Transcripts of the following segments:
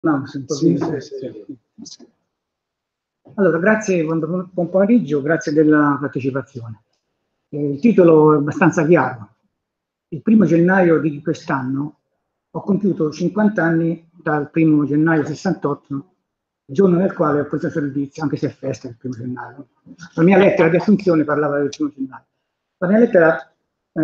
No, sì. Allora, grazie, buon pomeriggio, grazie della partecipazione. Il titolo è abbastanza chiaro. Il 1° gennaio di quest'anno ho compiuto 50 anni dal 1° gennaio 68, giorno nel quale ho preso servizio, anche se è festa il 1° gennaio. La mia lettera di assunzione parlava del 1° gennaio. La mia lettera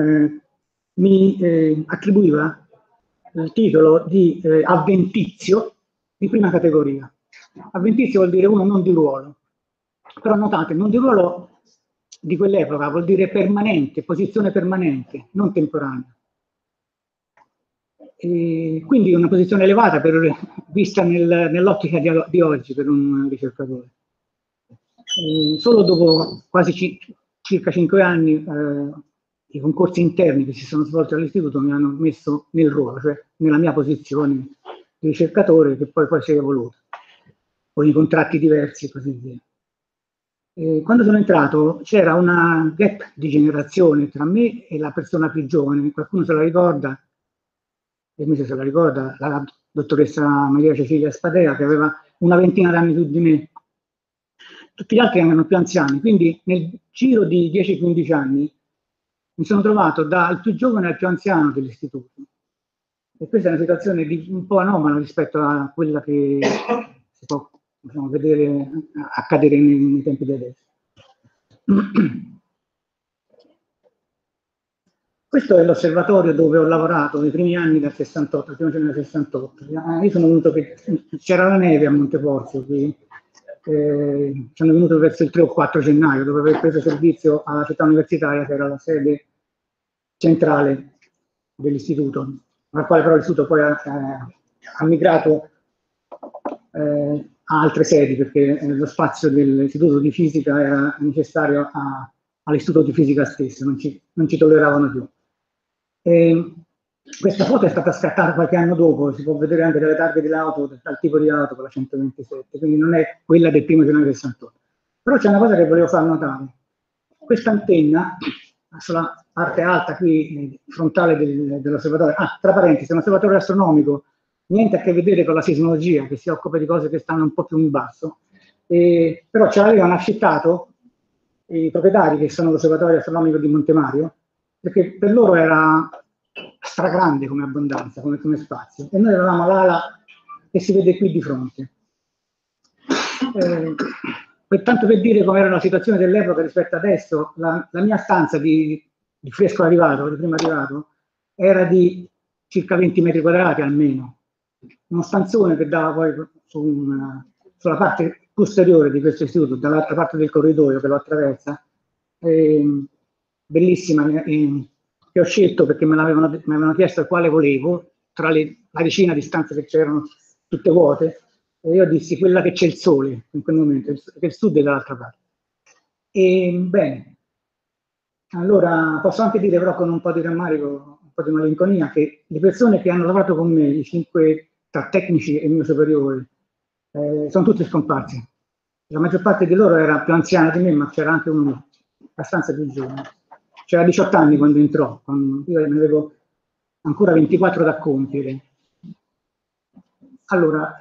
mi attribuiva il titolo di avventizio di prima categoria. Avventizio vuol dire uno non di ruolo, però notate, non di ruolo di quell'epoca vuol dire permanente, posizione permanente, non temporanea. E quindi una posizione elevata vista nell'ottica di oggi per un ricercatore. Solo dopo quasi circa 5 anni i concorsi interni che si sono svolti all'istituto mi hanno messo nel ruolo, cioè nella mia posizione di ricercatore, che poi si è evoluto, con i contratti diversi e così via. Quando sono entrato c'era una gap di generazione tra me e la persona più giovane, qualcuno se la ricorda, se la ricorda, la dottoressa Maria Cecilia Spadea, che aveva una ventina d'anni più di me. Tutti gli altri erano più anziani, quindi nel giro di 10-15 anni mi sono trovato dal più giovane al più anziano dell'istituto. E questa è una situazione un po' anomala rispetto a quella che si può vedere accadere nei tempi di adesso. Questo è l'osservatorio dove ho lavorato nei primi anni del 68, il 1° gennaio 68. Io sono venuto che c'era la neve a Monteporzio, sono venuto verso il 3 o 4 gennaio, dopo aver preso servizio alla città universitaria, che era la sede centrale dell'istituto, alla quale però l'istituto poi ha migrato a altre sedi, perché lo spazio dell'istituto di fisica era necessario all'istituto di fisica stesso, non ci tolleravano più. Questa foto è stata scattata qualche anno dopo, si può vedere anche dalle targhe dell'auto, dal tipo di auto, con la 127, quindi non è quella del 1° gennaio 68. Però c'è una cosa che volevo far notare. Questa antenna, sulla parte alta qui, frontale dell'osservatorio, tra parentesi, è un osservatorio astronomico, niente a che vedere con la sismologia, che si occupa di cose che stanno un po' più in basso, però ce l'avevano affittato i proprietari, che sono l'osservatorio astronomico di Montemario, perché per loro era stragrande come abbondanza, come spazio, e noi avevamo l'ala che si vede qui di fronte. Tanto per dire com'era la situazione dell'epoca rispetto adesso, la mia stanza di fresco arrivato, di primo arrivato, era di circa 20 metri quadrati almeno, uno stanzone che dava poi sulla parte posteriore di questo istituto, dall'altra parte del corridoio che lo attraversa, bellissima, che ho scelto perché mi avevano chiesto quale volevo, tra la decina di stanze che c'erano tutte vuote, e io dissi quella che c'è il sole in quel momento, che il sud è dall'altra parte. Bene, allora posso anche dire però con un po' di rammarico, un po' di malinconia, che le persone che hanno lavorato con me, i 5 tra tecnici e il mio superiore, sono tutti scomparsi. La maggior parte di loro era più anziana di me, ma c'era anche uno abbastanza più giovane. C'era 18 anni quando entrò, io ne avevo ancora 24 da compiere. Allora,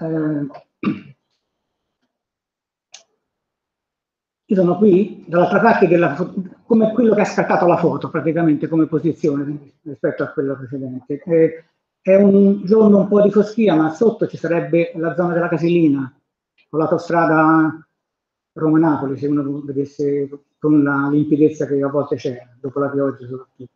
io sono qui dall'altra parte come quello che ha scattato la foto, praticamente come posizione rispetto a quella precedente. È un giorno un po' di foschia, ma sotto ci sarebbe la zona della Casilina, con l'autostrada Roma-Napoli, se uno vedesse con la limpidezza che a volte c'è, dopo la pioggia soprattutto.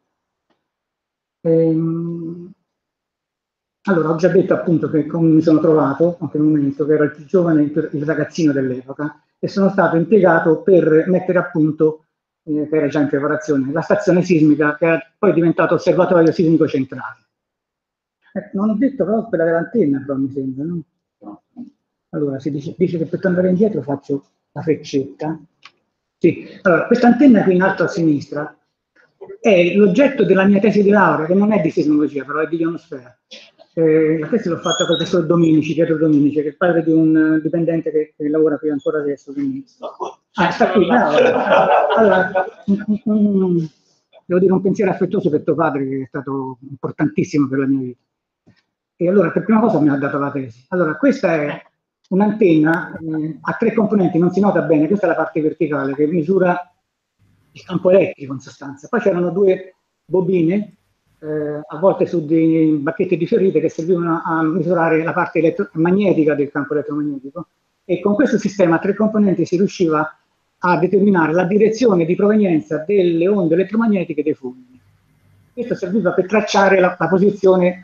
Allora, ho già detto appunto che come mi sono trovato a quel momento, che ero il più giovane, il ragazzino dell'epoca, e sono stato impiegato per mettere a punto, che era già in preparazione, la stazione sismica, che è poi diventato osservatorio sismico centrale. Non ho detto però quella dell'antenna, però mi sembra, no? Allora, si dice che per tornare indietro faccio la freccetta. Sì, allora, questa antenna qui in alto a sinistra è l'oggetto della mia tesi di laurea, che non è di sismologia, però è di ionosfera. La tesi l'ho fatta con il professor Dominici, Pietro Dominici, che è il padre di un dipendente che lavora qui ancora adesso. Quindi... sta qui, bravo. Allora, devo dire un pensiero affettuoso per tuo padre, che è stato importantissimo per la mia vita. E allora per prima cosa mi ha dato la tesi. Allora, questa è un'antenna a 3 componenti, non si nota bene, questa è la parte verticale che misura il campo elettrico in sostanza. Poi c'erano 2 bobine, a volte su dei bacchetti di ferrite, che servivano a misurare la parte magnetica del campo elettromagnetico, e con questo sistema a 3 componenti si riusciva a determinare la direzione di provenienza delle onde elettromagnetiche dei fulmini. Questo serviva per tracciare la posizione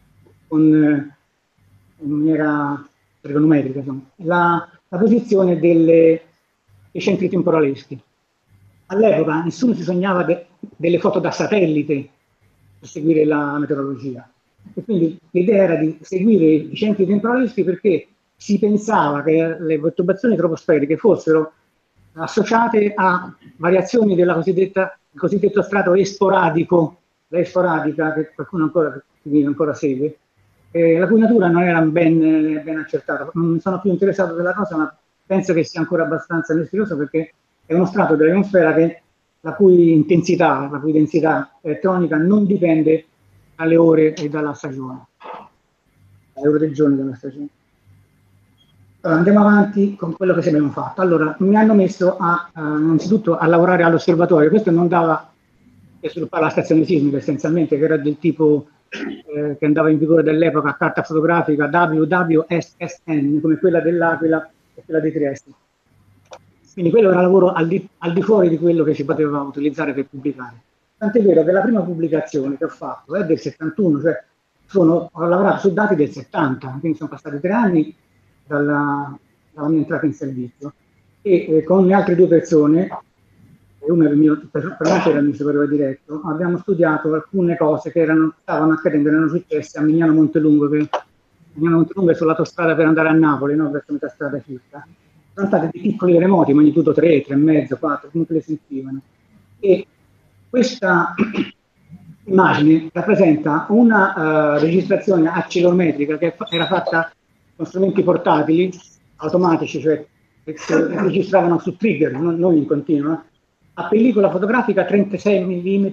in maniera trigonometrica, insomma, la posizione dei centri temporaleschi. All'epoca nessuno si sognava delle foto da satellite per seguire la meteorologia, e quindi l'idea era di seguire i centri temporaleschi perché si pensava che le perturbazioni troposferiche fossero associate a variazioni del cosiddetto strato esporadico, la esporadica, che qualcuno ancora segue, la cui natura non era ben accertata. Non sono più interessato della cosa, ma penso che sia ancora abbastanza misterioso, perché è uno strato dell'atmosfera la cui densità elettronica non dipende dalle ore e dalla stagione, dalle ore del giorno e della stagione. Allora, andiamo avanti con quello che abbiamo fatto. Allora, mi hanno messo innanzitutto a lavorare all'osservatorio. Questo non dava a sviluppare la stazione sismica, essenzialmente, che era del tipo che andava in vigore dell'epoca, carta fotografica WWSSN, come quella dell'Aquila e quella di Trieste. Quindi quello era un lavoro al di fuori di quello che si poteva utilizzare per pubblicare. Tant'è vero che la prima pubblicazione che ho fatto è del 71, cioè ho lavorato su dati del 70, quindi sono passati 3 anni dalla mia entrata in servizio, e con le altre 2 persone, uno era per me era il mio superiore diretto, abbiamo studiato alcune cose che stavano accadendo, erano successe a Mignano Montelungo, che Mignano Montelungo è sull'autostrada per andare a Napoli, no? Verso metà strada circa. Sono stati dei piccoli terremoti, magnitudo 3, 3,5, 4, comunque le sentivano. E questa immagine rappresenta una registrazione accelerometrica che era fatta con strumenti portatili, automatici, cioè che registravano su trigger, non in continuo, a pellicola fotografica 36 mm,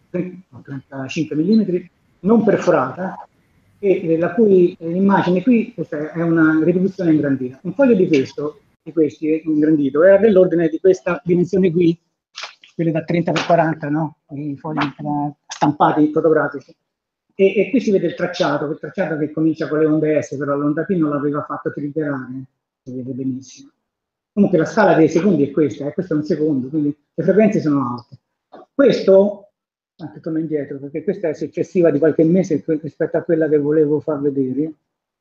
35 mm, non perforata, e la cui immagine qui, questa è una riproduzione ingrandita. Un foglio di questi ingrandito era dell'ordine di questa dimensione qui, quelle da 30x40, no? I fogli stampati fotografici. E qui si vede il tracciato che comincia con le onde S, però l'onda P non l'aveva fatto triggerare, si vede benissimo. Comunque la scala dei secondi è questa, e questo è un secondo, quindi le frequenze sono alte. Questo, anche torno indietro, perché questa è successiva di qualche mese rispetto a quella che volevo far vedere.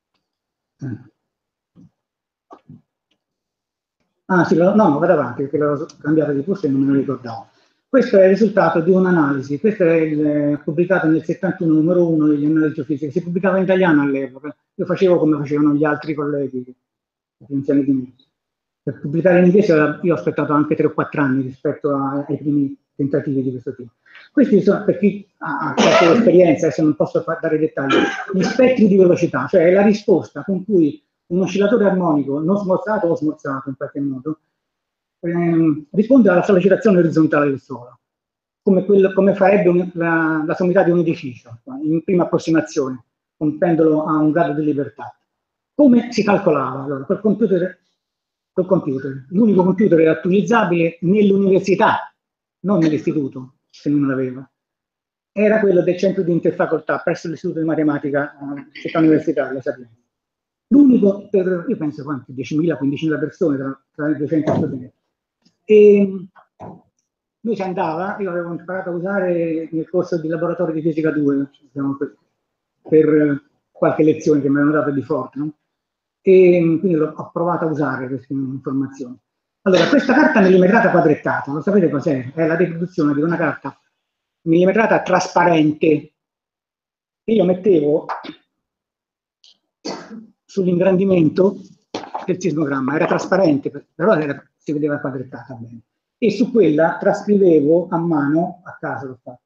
Ah sì, no, vado avanti, perché l'ho cambiata di posto e non me lo ricordavo. Questo è il risultato di un'analisi, questo è pubblicato nel 71, numero 1 degli analisi geofisiche, si pubblicava in italiano all'epoca, io facevo come facevano gli altri colleghi, più anziani di me. Per pubblicare in inglese io ho aspettato anche 3 o 4 anni rispetto ai primi tentativi di questo tipo. Questi sono, per chi ha qualche esperienza, adesso non posso dare dettagli, gli spettri di velocità, cioè è la risposta con cui un oscillatore armonico non smorzato o smorzato in qualche modo risponde alla sollecitazione orizzontale del suolo, come farebbe la sommità di un edificio, in prima approssimazione, un pendolo a un grado di libertà. Come si calcolava? Allora, col computer, l'unico computer attualizzabile nell'università, non nell'istituto, se non l'aveva, era quello del centro di interfacoltà presso l'istituto di matematica città universitaria, Sapienza. L'unico per, io penso, quanti? 10.000, 15.000 persone tra i 200 studenti. E lui ci andava, io avevo imparato a usare nel corso di laboratorio di fisica 2, diciamo, per qualche lezione che mi avevano dato di forte, no? E quindi ho provato a usare queste informazioni. Allora, questa carta millimetrata quadrettata, lo sapete cos'è? È la riproduzione di una carta millimetrata trasparente che io mettevo sull'ingrandimento del sismogramma, era trasparente, però si vedeva quadrettata bene. E su quella trascrivevo a mano, a caso l'ho fatto,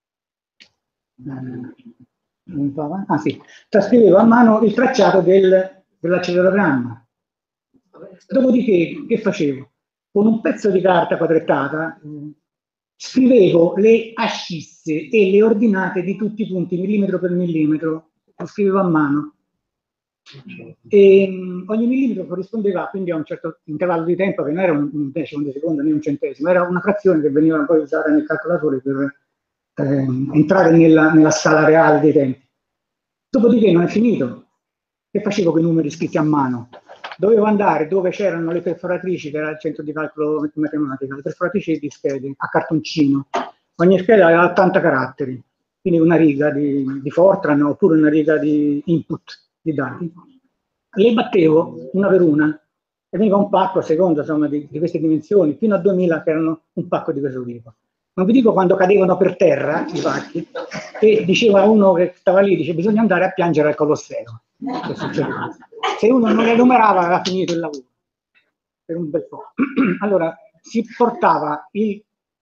trascrivevo a mano il tracciato dell'accelerogramma. Dopodiché, che facevo? Con un pezzo di carta quadrettata scrivevo le ascisse e le ordinate di tutti i punti millimetro per millimetro lo scrivevo a mano. E ogni millimetro corrispondeva quindi a un certo intervallo di tempo che non era un decimo di secondo né un centesimo, era una frazione che veniva poi usata nel calcolatore per entrare nella scala reale dei tempi. Dopodiché non è finito. Che facevo con i numeri scritti a mano? Dovevo andare dove c'erano le perforatrici, che era il centro di calcolo matematica, le perforatrici di schede a cartoncino. Ogni scheda aveva 80 caratteri, quindi una riga di Fortran oppure una riga di input di dati. Le battevo una per una e veniva un pacco a seconda insomma, di queste dimensioni, fino a 2000 che erano un pacco di questo tipo. Non vi dico quando cadevano per terra i pacchi, e diceva uno che stava lì, dice bisogna andare a piangere al Colosseo. Che succedeva? Se uno non le numerava aveva finito il lavoro per un bel po'. Allora si portava il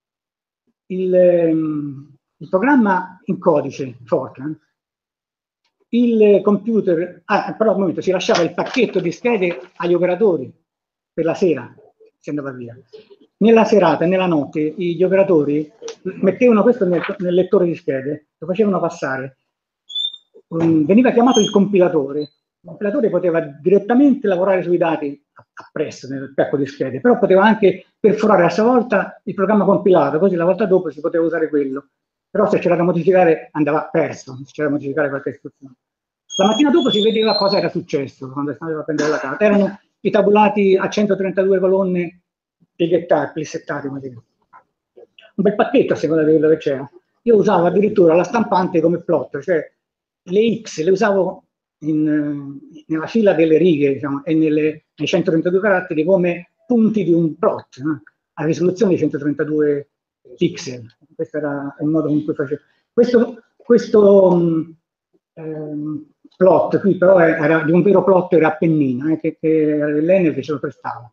programma in codice Fortran, il computer, però al momento si lasciava il pacchetto di schede agli operatori per la sera, si andava via. Nella serata e nella notte gli operatori mettevano questo nel lettore di schede, lo facevano passare. Veniva chiamato il compilatore. Il compilatore poteva direttamente lavorare sui dati appresso nel pacco di schede, però poteva anche perforare a sua volta il programma compilato, così la volta dopo si poteva usare quello. Però se c'era da modificare andava perso, se c'era da modificare qualche istruzione. La mattina dopo si vedeva cosa era successo quando si andava a prendere la carta. Erano i tabulati a 132 colonne pieghiettati, plissettati. Un bel pacchetto a seconda di quello che c'era. Io usavo addirittura la stampante come plotter, cioè le X le usavo nella fila delle righe diciamo, e nei 132 caratteri come punti di un plot, no? A risoluzione di 132 pixel. Questo era il modo con cui facevo. Questo plot qui però era di un vero plotter a pennina, che era dell'Enel che ce lo prestava.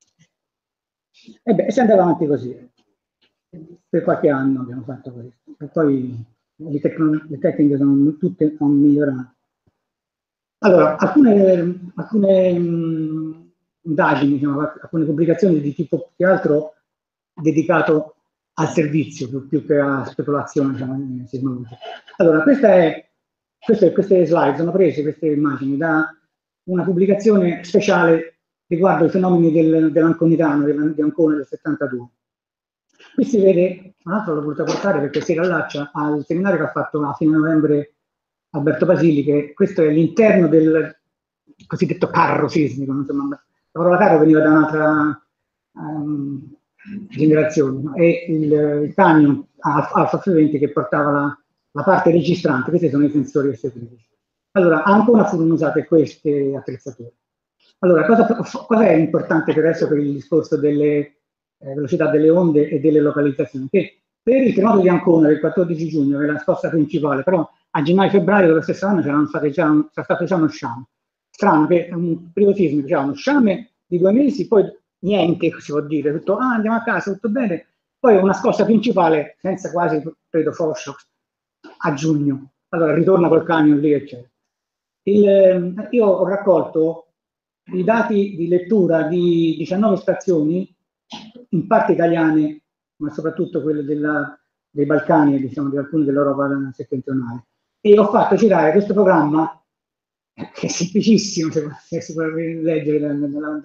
E beh, si andava avanti così. Per qualche anno abbiamo fatto questo. E poi le tecniche sono tutte migliorate. Allora, alcune indagini, diciamo, alcune pubblicazioni di tipo più che altro dedicato al servizio più che a speculazione, diciamo, sismologica. Allora, queste slide sono prese, queste immagini, da una pubblicazione speciale riguardo i fenomeni dell'anconitano, di Ancona del 72. Qui si vede, tra l'altro l'ho voluto portare perché si rallaccia al seminario che ha fatto a fine novembre Alberto Basili, che questo è l'interno del cosiddetto carro sismico. Insomma, la parola carro veniva da un'altra generazione, no? E il camion Alfa F20 che portava la parte registrante. Questi sono i sensori S13. Allora, ancora furono usate queste attrezzature. Allora, cosa è importante per adesso per il discorso delle velocità delle onde e delle localizzazioni? Che per il terremoto di Ancona del 14 giugno, che è la scossa principale, però a gennaio-febbraio dello stesso anno c'era stato già uno sciame. Strano che un periodo sismico c'era uno sciame di 2 mesi, poi niente, si può dire, tutto, andiamo a casa, tutto bene, poi una scossa principale senza quasi, credo, foreshock a giugno. Allora ritorna col camion lì, eccetera. Io ho raccolto i dati di lettura di 19 stazioni, in parte italiane, ma soprattutto quelle dei Balcani, diciamo, di alcune dell'Europa settentrionale. E ho fatto girare questo programma, che è semplicissimo, se si può leggere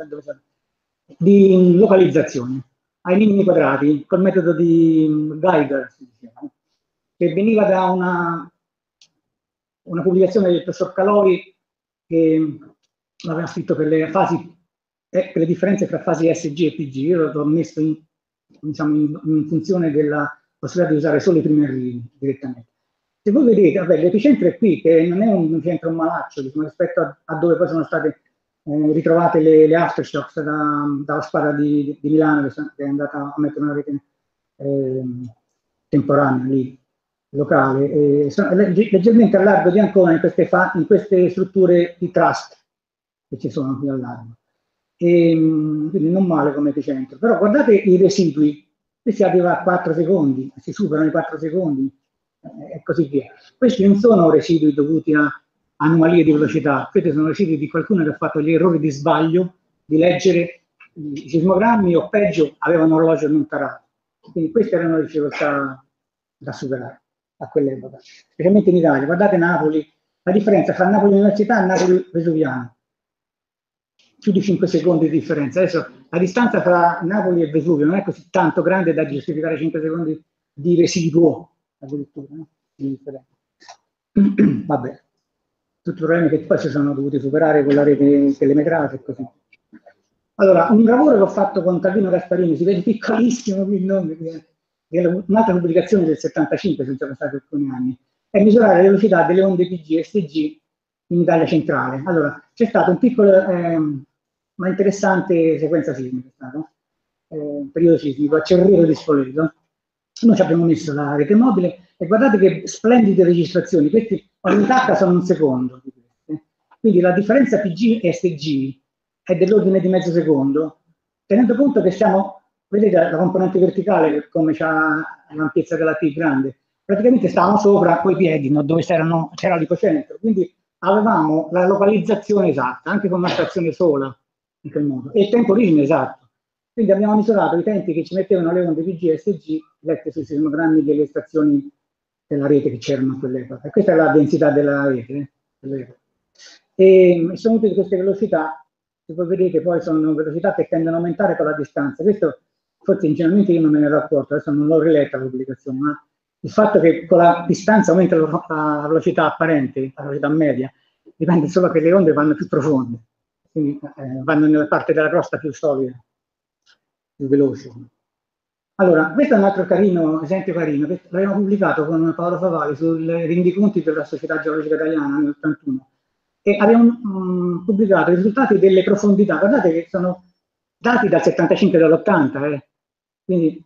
di localizzazione, ai minimi quadrati, col metodo di Geiger, che veniva da una pubblicazione del professor Calori, che aveva scritto per le fasi, per le differenze tra fasi SG e PG. Io l'ho messo in funzione della possibilità di usare solo i primi arrivi direttamente. Se voi vedete, vabbè, l'epicentro è qui, che non è un centro malaccio, diciamo, rispetto a dove poi sono state ritrovate le aftershocks dalla squadra di Milano, che è andata a mettere una rete temporanea lì, locale. Sono leggermente a largo di Ancona in queste strutture di trust che ci sono qui a largo. Quindi non male come epicentro. Però guardate i residui, questi arriva a 4 secondi, si superano i 4 secondi, e così via. Questi non sono residui dovuti a anomalie di velocità, questi sono residui di qualcuno che ha fatto gli errori di sbaglio di leggere i sismogrammi, o peggio avevano un orologio non tarato. Quindi queste erano le difficoltà da superare a quell'epoca, specialmente in Italia. Guardate Napoli, la differenza tra Napoli Università e Napoli Vesuviana, più di 5 secondi di differenza. Adesso la distanza tra Napoli e Vesuvio non è così tanto grande da giustificare 5 secondi di residuo, addirittura, no? Di differenza. Vabbè, tutti i problemi che poi si sono dovuti superare con la rete telemetrata e così. Allora, un lavoro che ho fatto con Calvino Gasparini, si vede piccolissimo qui il nome, un'altra pubblicazione del 75, senza passare alcuni anni, è misurare la velocità delle onde PG e STG in Italia centrale. Allora, c'è stato un piccolo ma interessante sequenza sismica, periodo sismico, a Cerreto di Spoleto. Noi ci abbiamo messo la rete mobile e guardate che splendide registrazioni, questi ogni tacca sono un secondo. Quindi la differenza PG e STG è dell'ordine di mezzo secondo, tenendo conto che siamo, vedete la componente verticale come c'ha l'ampiezza della T grande, praticamente stavamo sopra quei piedi, no, dove c'era l'ipocentro, quindi avevamo la localizzazione esatta, anche con una stazione sola, in quel modo, e il tempo origine esatto. Quindi abbiamo misurato i tempi che ci mettevano le onde PG e SG lette sui sismogrammi delle stazioni della rete che c'erano a quell'epoca. E questa è la densità della rete. E sono tutte queste velocità, se voi vedete poi sono velocità che tendono ad aumentare con la distanza. Questo forse ingenuamente io non me ne ero accorto, adesso non l'ho riletta la pubblicazione, ma il fatto che con la distanza aumenta la velocità apparente, la velocità media, dipende solo che le onde vanno più profonde, quindi vanno nella parte della crosta più solida, più veloce. Allora, questo è un altro esempio carino, che l'abbiamo pubblicato con Paolo Favali sul rendiconti della Società Geologica Italiana nel 1981 e abbiamo pubblicato i risultati delle profondità. Guardate che sono dati dal 75 e dall'80, quindi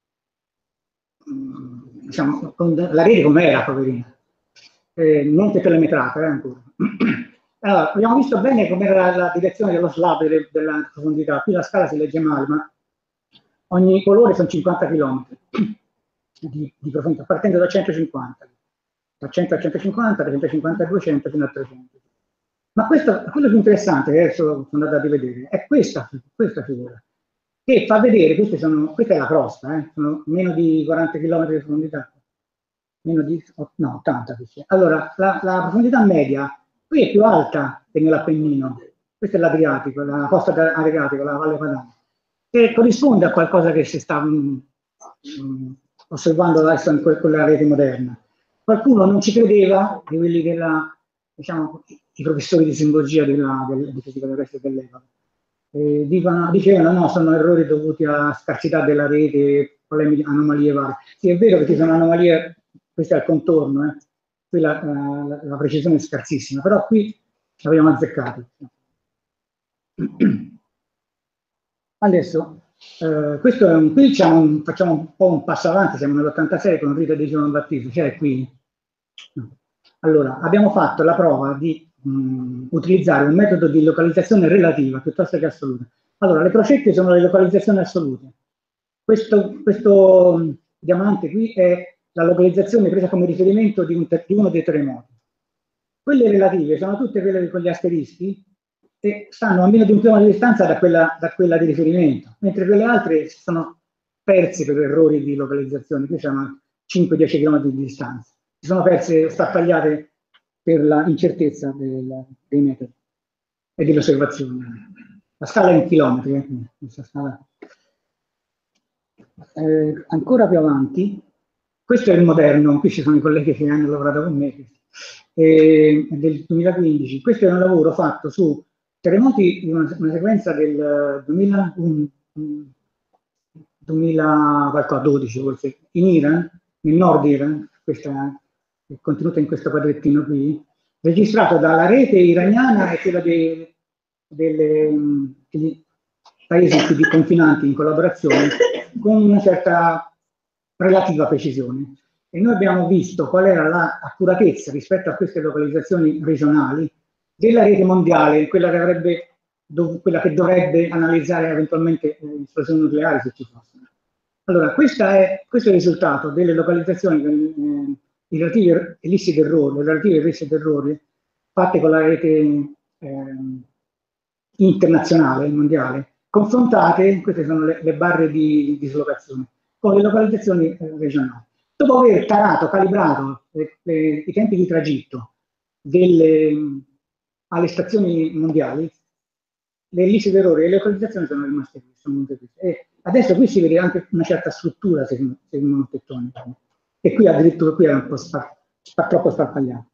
diciamo, la rete com'era, poverina, niente telemetrata ancora. Allora, abbiamo visto bene com'era la direzione dello slab della profondità. Qui la scala si legge male, ma ogni colore sono 50 km di profondità, partendo da 150, da 100 a 150, da 150 a 200 fino a 300. Ma quello più interessante che adesso sono andato a rivedere è questa figura, che fa vedere, questa è la crosta, sono meno di 40 km di profondità, meno di, no, 80. Allora, la profondità media qui è più alta che nell'Appennino, questo è l'Adriatico, la costa adriatica, la Valle Padana, che corrisponde a qualcosa che si sta osservando adesso con la rete moderna. Qualcuno non ci credeva, di quelli diciamo, i professori di simbologia di fisica terrestre dell'epoca. Dicevano no, sono errori dovuti a scarsità della rete, problemi, anomalie varie. Sì, è vero che ci sono anomalie, questo è il contorno, qui la precisione è scarsissima, però qui l'abbiamo azzeccato. Adesso, questo è qui facciamo un po' un passo avanti, siamo nell'86 con Rita di Giovanni Battista, c'è qui. Allora, abbiamo fatto la prova di utilizzare un metodo di localizzazione relativa piuttosto che assoluta. Allora, le crocette sono le localizzazioni assolute. Questo diamante qui è la localizzazione presa come riferimento di uno dei terremoti. Quelle relative sono tutte quelle con gli asterischi e stanno a meno di un chilometro di distanza da quella di riferimento, mentre quelle altre sono perse per errori di localizzazione, qui siamo 5-10 km di distanza. Si sono perse, sparpagliate per la incertezza dei metodi e dell'osservazione. La scala è in chilometri. Ancora più avanti, questo è il moderno, qui ci sono i colleghi che hanno lavorato con me, del 2015. Questo è un lavoro fatto su terremoti, una sequenza del 2012 forse, in Iran, nel nord Iran, questa è contenuta in questo quadrettino qui, registrato dalla rete iraniana e quella degli paesi più confinanti in collaborazione, con una certa relativa precisione. E noi abbiamo visto qual era l'accuratezza rispetto a queste localizzazioni regionali della rete mondiale, quella che dovrebbe analizzare eventualmente esplosioni nucleari se ci fossero. Allora, questo è il risultato delle localizzazioni, i relativi ellissi d'errore, le relative ellissi d'errore fatte con la rete internazionale, mondiale, confrontate, queste sono le barre di dislocazione, con le localizzazioni regionali. Dopo aver tarato, calibrato i tempi di tragitto alle stazioni mondiali, le liste d'errore e le localizzazioni sono rimaste queste. E adesso qui si vede anche una certa struttura segmentettonica, e qui addirittura qui è un po' troppo sparpagliato.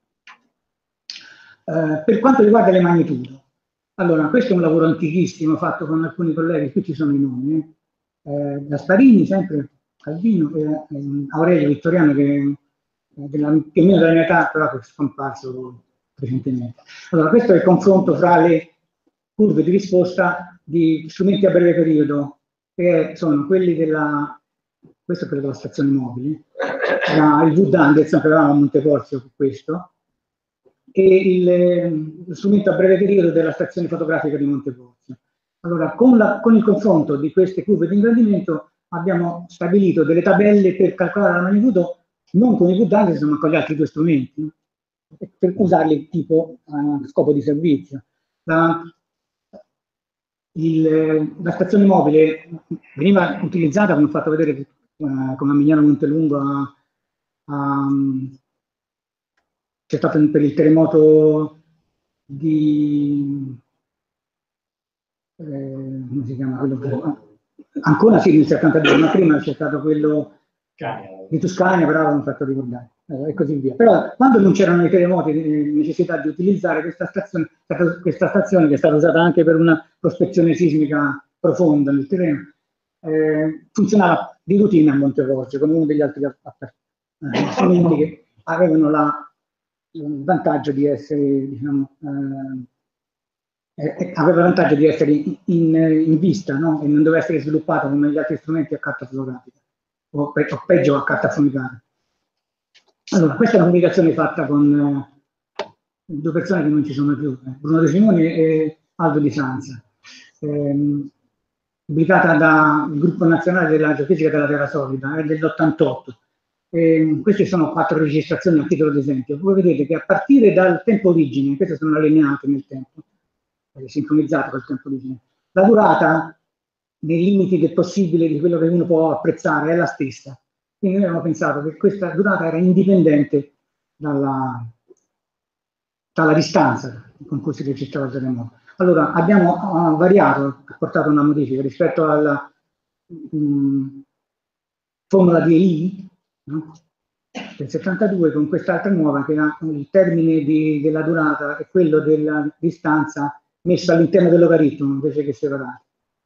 Per quanto riguarda le magnitudo, allora questo è un lavoro antichissimo fatto con alcuni colleghi, qui ci sono i nomi, Gasparini, sempre Calvino, Aurelio Vittoriano, che più o meno della mia età, però che è scomparso recentemente. Allora, questo è il confronto fra le curve di risposta di strumenti a breve periodo, che sono quelli questo è quello della stazione mobile, il Wood Anderson che avevamo a Monteporzio con questo, e lo strumento a breve periodo della stazione fotografica di Monteporzio. Allora, con il confronto di queste curve di ingrandimento abbiamo stabilito delle tabelle per calcolare la magnitudo non con il Wood Anderson ma con gli altri due strumenti, per usarli tipo a scopo di servizio. La stazione mobile veniva utilizzata, come ho fatto vedere, come a Mignano Montelungo c'è stato per il terremoto di come si chiama quello? Ancora sì, nel 72, ma prima c'è stato quello di Toscana, però l'hanno fatto ricordare, e così via. Però quando non c'erano i terremoti, necessità di utilizzare questa stazione che è stata usata anche per una prospezione sismica profonda nel terreno, funzionava di routine a Monteporzio, come uno degli altri strumenti che avevano il vantaggio di essere, diciamo, aveva il vantaggio di essere in vista, no? E non doveva essere sviluppato come gli altri strumenti a carta fotografica, o peggio a carta fumicata. Allora, questa è una comunicazione fatta con due persone che non ci sono più, Bruno De Simoni e Aldo Di Sanza, pubblicata dal Gruppo Nazionale della Geofisica della Terra Solida, è dell'88. Queste sono 4 registrazioni a titolo di esempio. Voi vedete che a partire dal tempo origine, queste sono allineate nel tempo, sincronizzate col tempo origine, la durata, nei limiti del possibile di quello che uno può apprezzare, è la stessa. Quindi noi abbiamo pensato che questa durata era indipendente dalla distanza con cui si registrava il terremoto. Allora abbiamo variato, portato una modifica rispetto alla formula di Ely, no? Del 72, con quest'altra nuova che ha il termine della durata e quello della distanza messo all'interno del logaritmo invece che separato.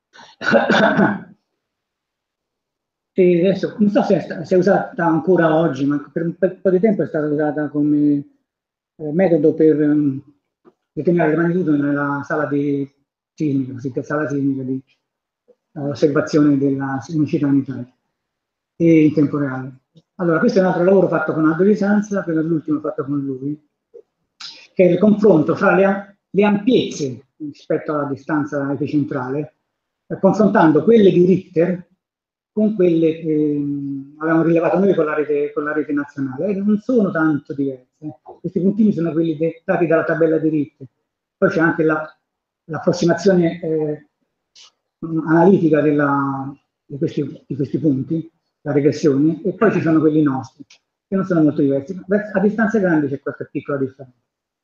E adesso non so se è usata ancora oggi, ma per un po' di tempo è stata usata come metodo per determinare le magnitudo nella sala di sismica, cosiddetta sala sismica di osservazione della sismicità in Italia e in tempo reale. Allora, questo è un altro lavoro fatto con Aldo Di Sanza, per l'ultimo fatto con lui, che è il confronto fra le ampiezze rispetto alla distanza epicentrale, confrontando quelle di Richter con quelle che avevamo rilevato noi con la rete nazionale, non sono tanto diverse. Questi puntini sono quelli dati dalla tabella di Richter. Poi c'è anche l'approssimazione analitica di questi punti, la regressione, e poi ci sono quelli nostri, che non sono molto diversi. A distanze grandi c'è qualche piccola differenza.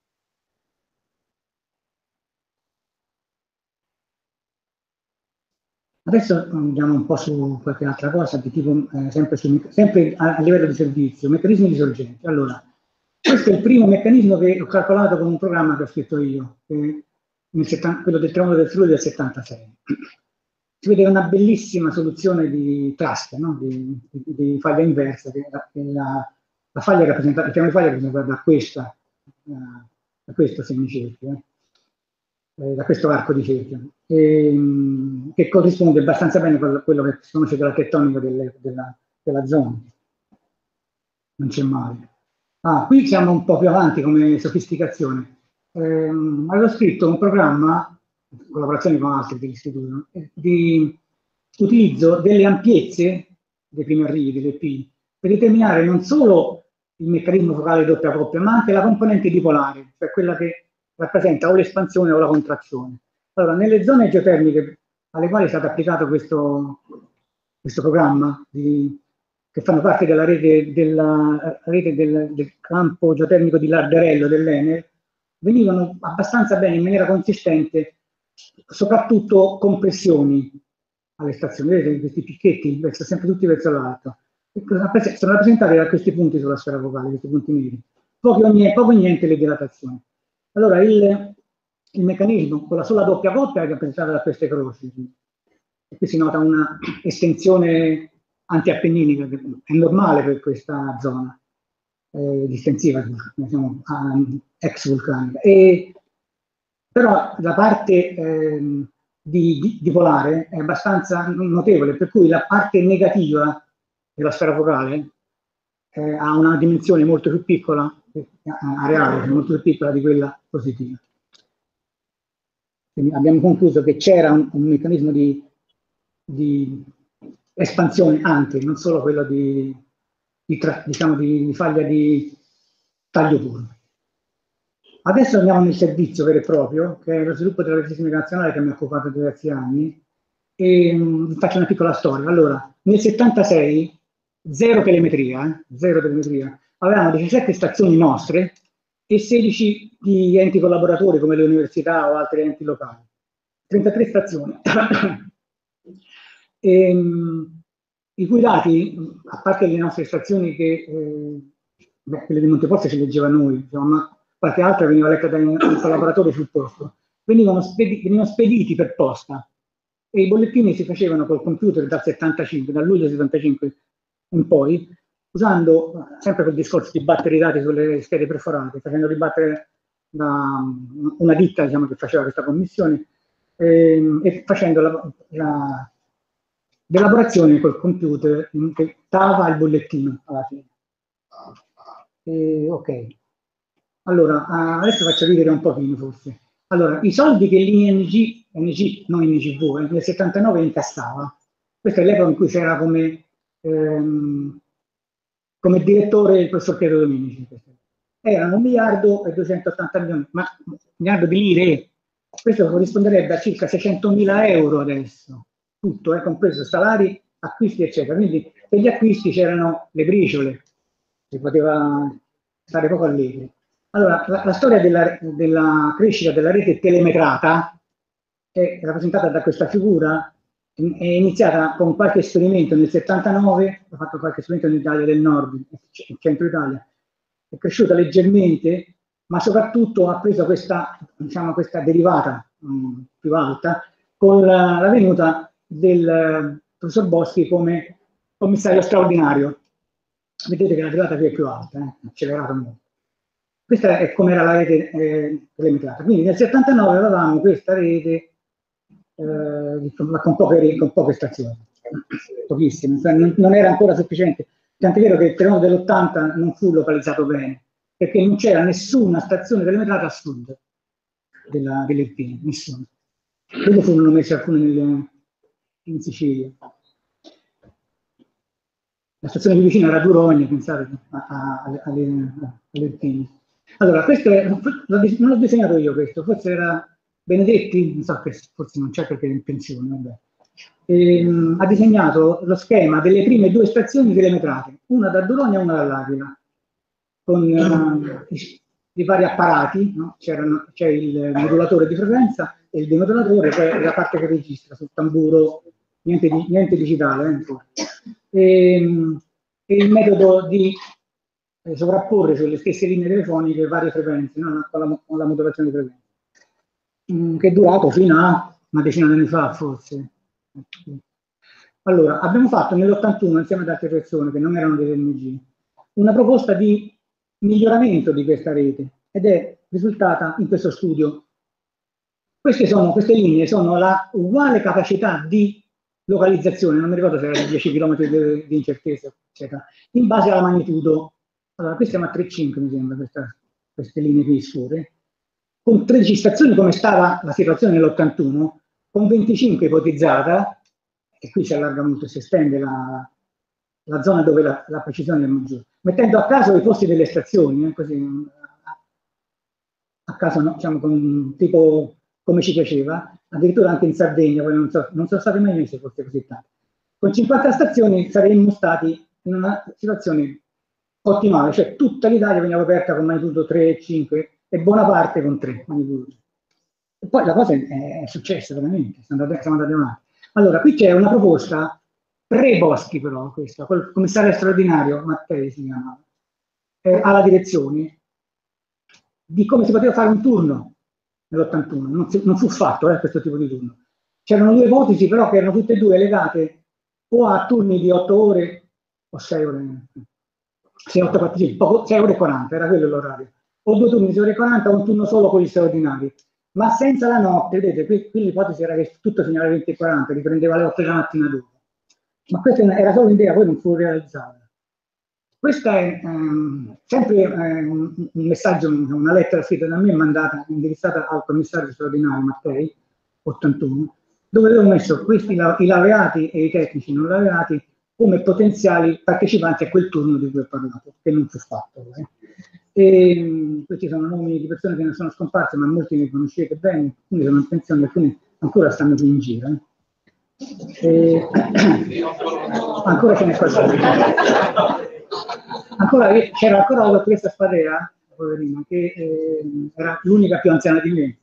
Adesso andiamo un po' su qualche altra cosa, di tipo, sempre a livello di servizio, meccanismi di sorgente. Allora, questo è il primo meccanismo che ho calcolato con un programma che ho scritto io, quello del terremoto del Friuli del 76. Si vede una bellissima soluzione di trust, no? di faglia inversa, che la faglia rappresentata, il piano di faglia è rappresentato da questo semicerchio, da questo arco di cerchio, che corrisponde abbastanza bene con quello che si conosce della tettonica della zona. Non c'è male. Qui siamo un po' più avanti come sofisticazione. Avevo scritto un programma, in collaborazione con altri dell'istituto, di utilizzo delle ampiezze dei primi arrivi, delle P, per determinare non solo il meccanismo focale doppia coppia, ma anche la componente dipolare, cioè quella che rappresenta o l'espansione o la contrazione. Allora, nelle zone geotermiche alle quali è stato applicato questo programma di che fanno parte della rete, del campo geotermico di Larderello dell'Enel, venivano abbastanza bene, in maniera consistente, soprattutto compressioni alle stazioni. Vedete questi picchetti, sempre tutti verso l'alto. Sono rappresentati da questi punti sulla sfera focale, questi punti neri. Poco o niente le dilatazioni. Allora, il meccanismo con la sola doppia coppia è rappresentato da queste croci. E qui si nota una estensione antiappenninica, che è normale per questa zona distensiva, diciamo, ex vulcanica. Però la parte dipolare è abbastanza notevole, per cui la parte negativa della sfera focale ha una dimensione molto più piccola, areale, molto più piccola di quella positiva. Quindi abbiamo concluso che c'era un meccanismo di espansione anche, non solo quello di faglia di taglio puro. Adesso andiamo nel servizio vero e proprio, che è lo sviluppo della legislazione nazionale, che mi ha occupato diversi anni, e faccio una piccola storia. Allora, nel 76, zero telemetria, avevamo 17 stazioni nostre e 16 di enti collaboratori come le università o altri enti locali. 33 stazioni. I cui dati, a parte le nostre stazioni che quelle di Monteforte ci leggeva noi, diciamo, ma qualche altra veniva letta dai collaboratori sul posto, venivano spediti per posta e i bollettini si facevano col computer dal luglio 75 in poi, usando sempre quel discorso di battere i dati sulle schede perforate, facendo ribattere da una ditta, diciamo, che faceva questa commissione e facendo l'elaborazione col computer che dava il bollettino alla fine. Ok. Allora, adesso faccio ridere un pochino forse. Allora, i soldi che l'ING, non INGV, nel 79 incassava, questa è l'epoca in cui c'era come direttore il professor Pietro Dominici, erano 1 miliardo e 280 milioni, ma 1 miliardo di lire, questo corrisponderebbe a circa 600.000 euro adesso, tutto, compreso salari, acquisti, eccetera. Quindi per gli acquisti c'erano le briciole, si poteva stare poco allegri. Allora, la storia della crescita della rete telemetrata è rappresentata da questa figura, è iniziata con qualche esperimento nel 79, ho fatto qualche esperimento in Italia del Nord, in centro Italia, è cresciuta leggermente, ma soprattutto ha preso questa, diciamo, questa derivata più alta con la venuta del professor Boschi come commissario straordinario. Vedete che la derivata qui è più alta, accelerata molto. Questa è come era la rete telemetrata. Quindi nel 79 avevamo questa rete con poche stazioni, pochissime, non era ancora sufficiente. Tant'è vero che il terremoto dell'80 non fu localizzato bene, perché non c'era nessuna stazione telemetrata a sud dell'Irpina, nessuna. Dopo furono messe alcune in Sicilia. La stazione più vicina era Durogna, pensate, all'Irpina. Allora, questo non l'ho disegnato io questo, forse era Benedetti, non so, forse non c'è perché è in pensione, vabbè. Ha disegnato lo schema delle prime 2 stazioni telemetrate, una da Durogna e una dall'Aquila, con i vari apparati, no? C'è il modulatore di frequenza e il demodulatore, che è la parte che registra sul tamburo, niente digitale. E il metodo di sovrapporre sulle stesse linee telefoniche varie frequenze, no? con la modulazione di frequenza, che è durato fino a una decina di anni fa, forse. Allora, abbiamo fatto nell'81, insieme ad altre persone che non erano dell'NG, una proposta di miglioramento di questa rete ed è risultata in questo studio. Queste linee sono la uguale capacità di localizzazione, non mi ricordo se era 10 km di incertezza, eccetera, in base alla magnitudo. Allora, qui siamo a 3,5 mi sembra, queste linee qui scure, con 13 stazioni come stava la situazione nell'81, con 25 ipotizzata, e qui si allarga molto, si estende la zona dove la precisione è maggiore, mettendo a caso i posti delle stazioni, così a caso, no? Diciamo, tipo come ci piaceva, addirittura anche in Sardegna, poi non sono state mai messe forse così tante. Con 50 stazioni saremmo stati in una situazione ottimale, cioè tutta l'Italia veniva coperta con magnitudo 3, 5 e buona parte con 3 magnitudo. E poi la cosa è successa veramente, siamo andati avanti. Allora, qui c'è una proposta pre-Boschi però, questa, col commissario straordinario, Mattei si chiama, alla direzione, di come si poteva fare un turno nell'81, non fu fatto questo tipo di turno. C'erano due ipotesi però che erano tutte e due legate o a turni di 8 ore o 6 ore, 6 ore e 40, era quello l'orario, o due turni di 6 ore e 40 o un turno solo con gli straordinari, ma senza la notte, vedete, qui l'ipotesi era che tutto finiva alle 20 e 40, riprendeva alle 8 della mattina dopo. Ma questa era solo un'idea, poi non fu realizzata. Questa è sempre un messaggio, una lettera scritta da me mandata, indirizzata al commissario straordinario Mattei, 81, dove avevo messo questi i laureati e i tecnici non laureati come potenziali partecipanti a quel turno di cui ho parlato, che non fu fatto. E, questi sono nomi di persone che non sono scomparse, ma molti li conoscete bene, alcuni sono in pensione, alcuni ancora stanno qui in giro. Ancora ce n'è qualcosa. C'era ancora la dottoressa Spadea, poverina, che era l'unica più anziana di me.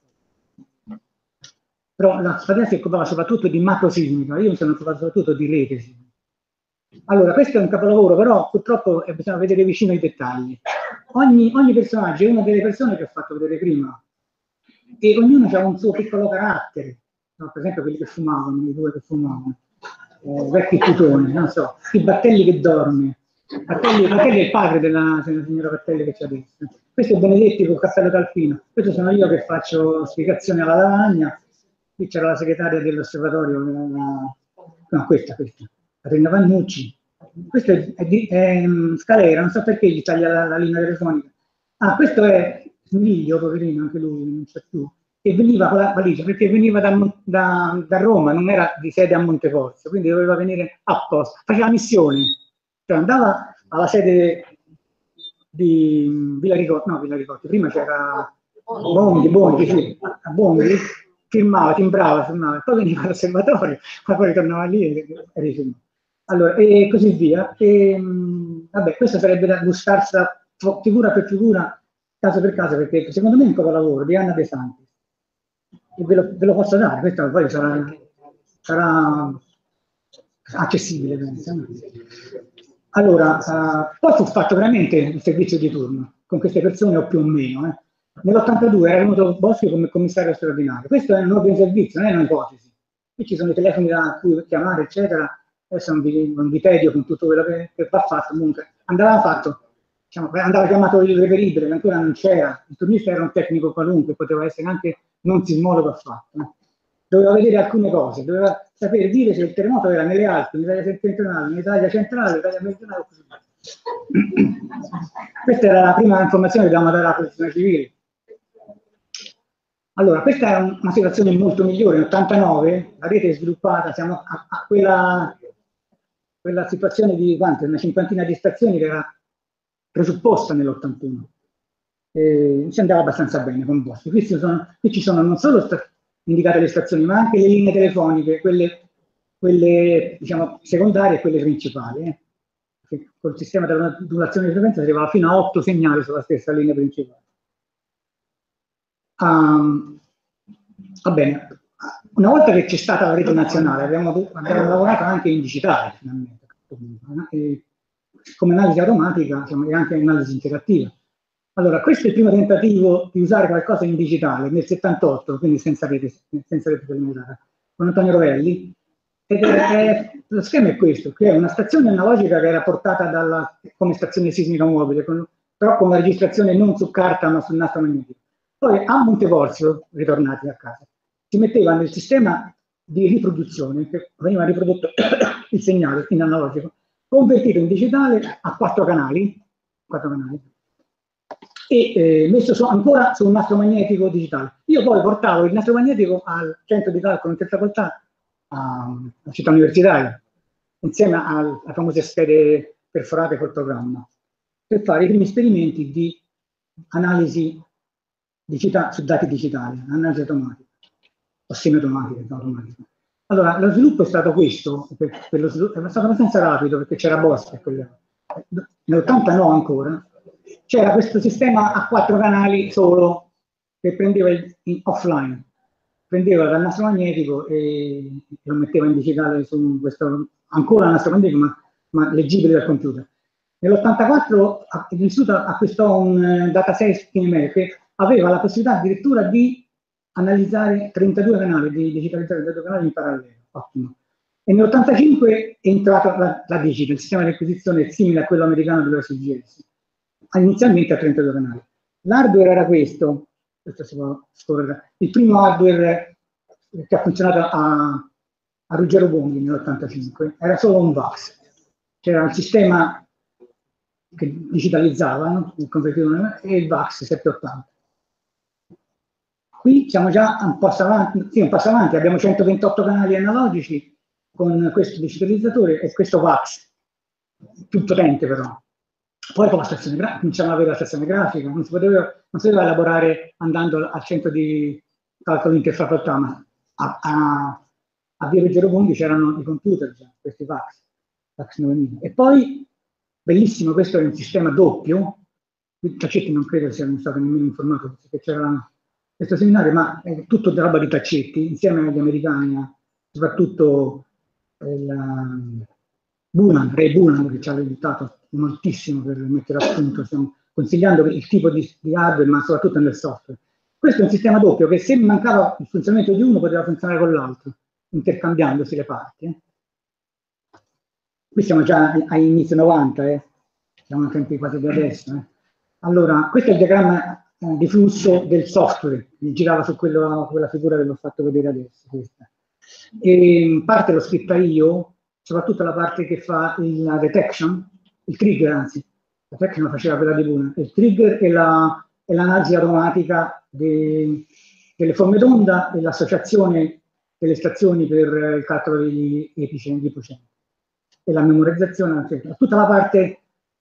Però la Spadea si occupava soprattutto di macrosismica, io mi sono occupato soprattutto di rete sismica. Allora, questo è un capolavoro, però purtroppo bisogna vedere vicino i dettagli. Ogni personaggio è una delle persone che ho fatto vedere prima, e ognuno ha un suo piccolo carattere. No, per esempio quelli che fumavano, i due che fumavano, vecchi tutoni, non so, il Battelli che dorme. Battelli è il padre della signora Battelli che c'è adesso. Questo è Benedetti con Castello Calfino. Questo sono io che faccio spiegazioni alla lavagna. Qui c'era la segretaria dell'osservatorio, no, questa, Caterina Vannucci. Questo è Scalera, non so perché gli taglia la linea telefonica. Ah, questo è Miglio, poverino, anche lui, non c'è più. E veniva con la valigia perché veniva da Roma, non era di sede a Monteforte, quindi doveva venire apposta, faceva missione, cioè andava alla sede di Villa Ricotti, prima c'era Bonghi, sì, a Bonghi, timbrava, poi veniva all'osservatorio, ma poi ritornava lì e rifilmava. Allora, e così via. Vabbè, questo sarebbe da gustarsela figura per figura, caso per caso, perché secondo me è un capolavoro di Anna De Santis. E ve lo posso dare, questo poi sarà accessibile, penso. Allora, poi fu fatto veramente il servizio di turno, con queste persone o più o meno. Nell'82 era venuto Boschi come commissario straordinario. Questo è un ordine di servizio, non è un'ipotesi. Qui ci sono i telefoni da cui chiamare, eccetera. Adesso non vi tedio con tutto quello che va fatto. Comunque, andava fatto, diciamo, andava chiamato il reperibile, che ancora non c'era. Il turnista era un tecnico qualunque, poteva essere anche non sismologo affatto. Doveva vedere alcune cose, doveva sapere dire se il terremoto era nelle Alpi, in Italia settentrionale, in Italia centrale, in Italia meridionale. Questa era la prima informazione che dovevamo dare alla protezione civile. Allora, questa è una situazione molto migliore. Nel 89 la rete è sviluppata, siamo a quella situazione di quante? Una cinquantina di stazioni che era presupposta nell'81. Si andava abbastanza bene con Boschi. Qui ci sono non solo indicate le stazioni, ma anche le linee telefoniche, quelle diciamo, secondarie e quelle principali. Col sistema della modulazione di frequenza si arrivava fino a 8 segnali sulla stessa linea principale. Va bene, una volta che c'è stata la rete nazionale, abbiamo lavorato anche in digitale, finalmente, come analisi automatica e anche analisi interattiva. Allora, questo è il primo tentativo di usare qualcosa in digitale nel 78, quindi senza rete telemetrata, con Antonio Rovelli. Lo schema è questo, che è una stazione analogica che era portata come stazione sismica mobile, però con la registrazione non su carta ma sul nastro magnetico. Poi a Monteporzio, ritornati a casa, si metteva nel sistema di riproduzione, che veniva riprodotto il segnale in analogico, convertito in digitale a 4 canali e messo ancora su un nastro magnetico digitale. Io poi portavo il nastro magnetico al centro di calcolo interfacoltà a Città Universitaria, insieme alle famose schede perforate col programma, per fare i primi esperimenti di analisi su dati digitali, analisi automatica, o semiautomatica, automatica. Allora, lo sviluppo è stato questo, per lo sviluppo, è stato abbastanza rapido perché c'era Bosca, nell'80 no ancora, c'era questo sistema a 4 canali solo che prendeva offline, prendeva dal nastro magnetico e lo metteva in digitale su questo, ancora nastro magnetico ma leggibile dal computer. Nell'84 l'istituto acquistò un dataset che aveva la possibilità addirittura di analizzare 32 canali, di digitalizzare 32 canali in parallelo. Ottimo. E nell'85 è entrata la Digital, il sistema di acquisizione simile a quello americano dell'OSGS, inizialmente a 32 canali. L'hardware era questo si può scorrere. Il primo hardware che ha funzionato a Ruggero Bonghi nell'85 era solo un VAX. C'era un sistema che digitalizzava, no? Il convertitore e il VAX 780. Qui siamo già un passo avanti, sì, un passo avanti, abbiamo 128 canali analogici con questo digitalizzatore e questo VAX, più potente però. Poi con la stazione grafica, cominciamo ad avere la stazione grafica, non si poteva elaborare andando al centro di calcolo interfacoltà, ma a Via Ruggero Bonghi c'erano i computer già, questi VAX 9000. E poi, bellissimo, questo è un sistema doppio, Taccetti non credo siano stato nemmeno informato perché c'era questo seminario, ma è tutto roba di Taccetti, insieme agli americani, soprattutto Ray Bunan, che ci ha aiutato moltissimo per mettere a punto, stiamo consigliando il tipo di hardware, ma soprattutto nel software. Questo è un sistema doppio che se mancava il funzionamento di uno poteva funzionare con l'altro, intercambiandosi le parti. Qui siamo già agli inizio 90, siamo a tempi quasi di adesso. Allora, questo è il diagramma di flusso del software, mi girava su quella figura che vi ho fatto vedere adesso. Questa. E in parte l'ho scritta io, soprattutto la parte che fa la detection, il trigger anzi, la detection la faceva quella di Luna, il trigger e l'analisi automatica delle forme d'onda e l'associazione delle stazioni per il calcolo degli epicentri e la memorizzazione, eccetera. Tutta la parte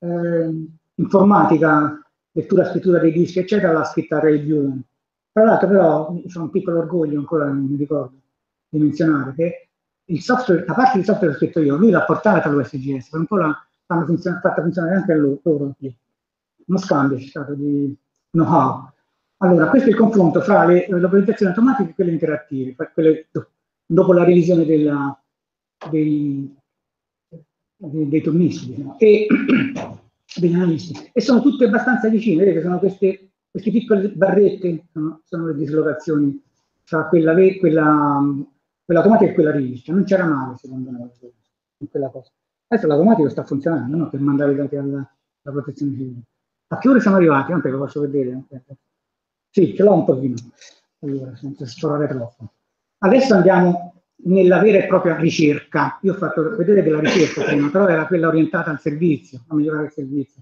informatica, lettura, scrittura dei dischi, eccetera, l'ha scritta Ray Bulan. Tra l'altro però c'è un piccolo orgoglio, ancora non mi ricordo di menzionare, che il software, la parte di software l'ho scritto io, lui l'ha portata all'USGS, per un po' l'ha fatta funzionare anche a loro. Uno scambio c'è stato di know-how. Allora, questo è il confronto fra le localizzazioni automatiche e quelle interattive, quelle dopo la revisione dei turnisti, diciamo, e degli analisti. E sono tutte abbastanza vicine, vedete, sono queste piccole barrette, sono le dislocazioni tra quell'automatica e quella rivista. Non c'era male, secondo me, in quella cosa. Adesso l'automatico sta funzionando, no? Per mandare i dati alla protezione civile. A che ore siamo arrivati? Non te lo posso vedere. Sì, ce l'ho un pochino. Allora, senza esplorare troppo. Adesso andiamo nella vera e propria ricerca. Io ho fatto vedere della ricerca prima, però era quella orientata al servizio, a migliorare il servizio.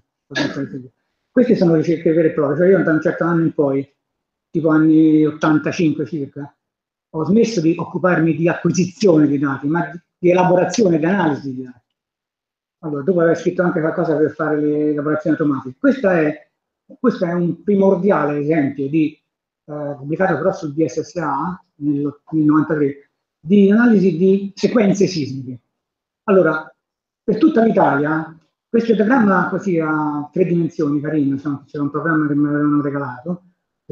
Queste sono ricerche vere e proprie, cioè io da un certo anno in poi, tipo anni 85 circa, ho smesso di occuparmi di acquisizione di dati, ma di elaborazione, di analisi di dati. Allora, dopo aver scritto anche qualcosa per fare le elaborazioni automatiche. Questo è un primordiale esempio pubblicato però sul DSSA nel 93, di analisi di sequenze sismiche. Allora, per tutta l'Italia, questo diagramma così a 3 dimensioni, carino, c'era un programma che mi avevano regalato,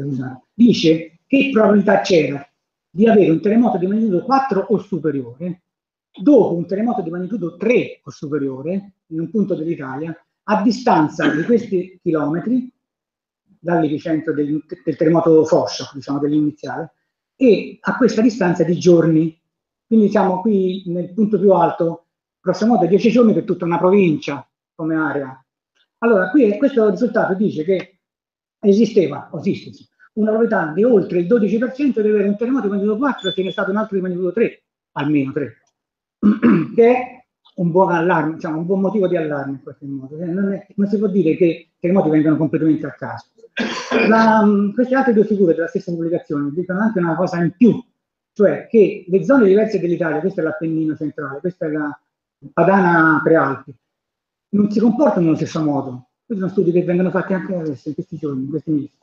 dice che probabilità c'era di avere un terremoto di magnitudo 4 o superiore, dopo un terremoto di magnitudo 3 o superiore, in un punto dell'Italia, a distanza di questi chilometri, dall'epicentro del terremoto Fosso, diciamo dell'iniziale, e a questa distanza di giorni. Quindi siamo qui nel punto più alto, grosso modo 10 giorni per tutta una provincia come area. Allora, qui questo risultato dice che esiste una probabilità di oltre il 12% di avere un terremoto di magnitudo 4 e ce n'è stato un altro di magnitudo 3, almeno 3, che è un buon allarme, diciamo, un buon motivo di allarme in qualche modo. Non si può dire che i terremoti vengano completamente a caso. Queste altre due figure della stessa pubblicazione dicono anche una cosa in più, cioè che le zone diverse dell'Italia, questo è l'Appennino centrale, questa è la Padana Prealpi, non si comportano nello stesso modo. Questi sono studi che vengono fatti anche adesso, in questi giorni, in questi mesi,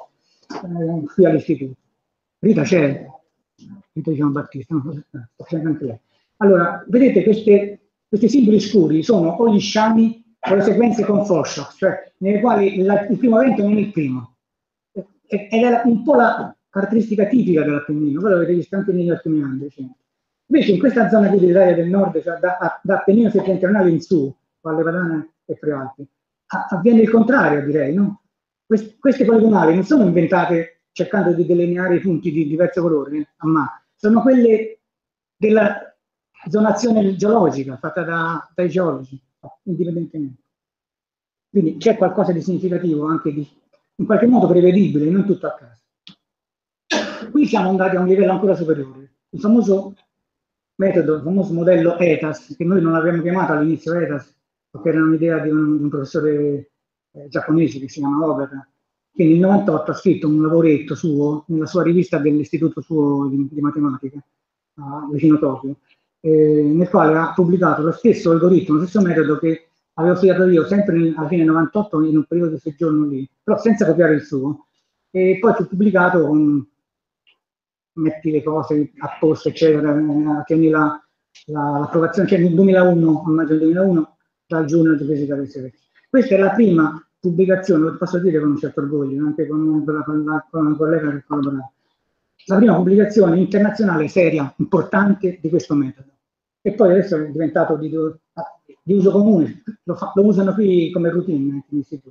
qui all'istituto. Rita c'è, Rita Gian Battista, sta facendo anche lei. Allora, vedete, questi simboli scuri sono o gli sciami o le sequenze con foreshock, cioè nelle quali il primo evento non è il primo. Ed è un po' la caratteristica tipica dell'Appennino, quello l'avete visto anche negli ultimi anni. Invece in questa zona qui dell'Italia del Nord, cioè da Appennino settentrionale in su, Valle Padana e Prealpi, avviene il contrario, direi, no? Queste poligonali non sono inventate cercando di delineare i punti di diverso colore, ma sono quelle della zonazione geologica fatta dai geologi, indipendentemente. Quindi c'è qualcosa di significativo, anche in qualche modo prevedibile, non tutto a caso. Qui siamo andati a un livello ancora superiore. Il famoso metodo, il famoso modello ETAS, che noi non abbiamo chiamato all'inizio ETAS, perché era un'idea di un professore giapponese che si chiama Obata, che nel 98 ha scritto un lavoretto suo nella sua rivista dell'istituto suo di matematica vicino Tokyo, nel quale ha pubblicato lo stesso algoritmo, lo stesso metodo che avevo studiato io sempre alla fine del 98 in un periodo di soggiorno lì, però senza copiare il suo, e poi fu pubblicato con metti le cose a posto, eccetera, tieni l'approvazione, cioè nel 2001, a maggio del 2001, dal Journal di Fisica del Servizio. Questa è la prima pubblicazione, lo posso dire con un certo orgoglio, anche con una collega che collabora, la prima pubblicazione internazionale seria, importante di questo metodo. E poi adesso è diventato di uso comune, lo usano qui come routine nell'istituto.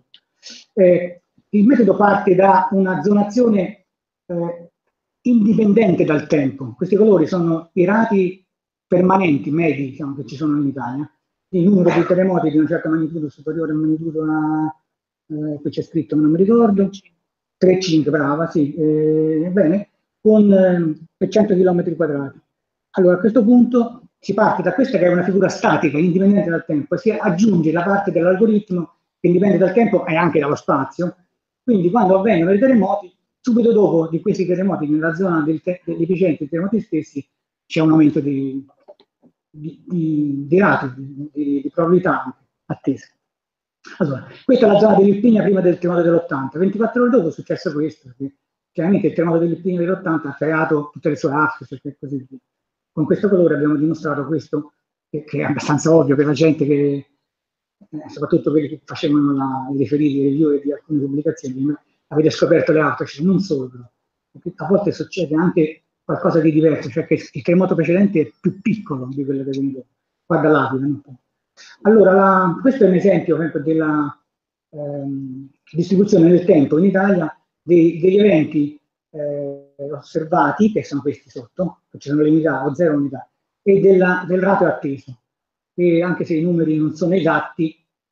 Il metodo parte da una zonazione indipendente dal tempo. Questi colori sono i rati permanenti, medi, diciamo, che ci sono in Italia. Il numero di terremoti di una certa magnitudo superiore a magnitudo qui c'è scritto, ma non mi ricordo, 3,5, brava, sì, bene, per 100 km quadrati. Allora, a questo punto si parte da questa che è una figura statica, indipendente dal tempo, e si aggiunge la parte dell'algoritmo che dipende dal tempo e anche dallo spazio. Quindi quando avvengono i terremoti, subito dopo di questi terremoti, nella zona dell'epicentro dei terremoti stessi, c'è un aumento di rate, di probabilità attesa. Allora, questa è la zona dell'Irpinia prima del terremoto dell'80. 24 ore dopo è successo questo, perché chiaramente il terremoto dell'Irpinia dell'80 ha creato tutte le sue after e così via. Con questo colore abbiamo dimostrato questo, che è abbastanza ovvio per la gente che, soprattutto quelli che facevano i riferiti, le review di alcune pubblicazioni, avete scoperto le aftershock, non solo però, perché a volte succede anche qualcosa di diverso, cioè che il terremoto precedente è più piccolo di quello che è venuto. Guarda l'Aquila. No? Allora, questo è un esempio della distribuzione nel tempo in Italia degli eventi osservati, che sono questi sotto, che ci sono le unità o 0 unità, e del ratio atteso, che anche se i numeri non sono esatti,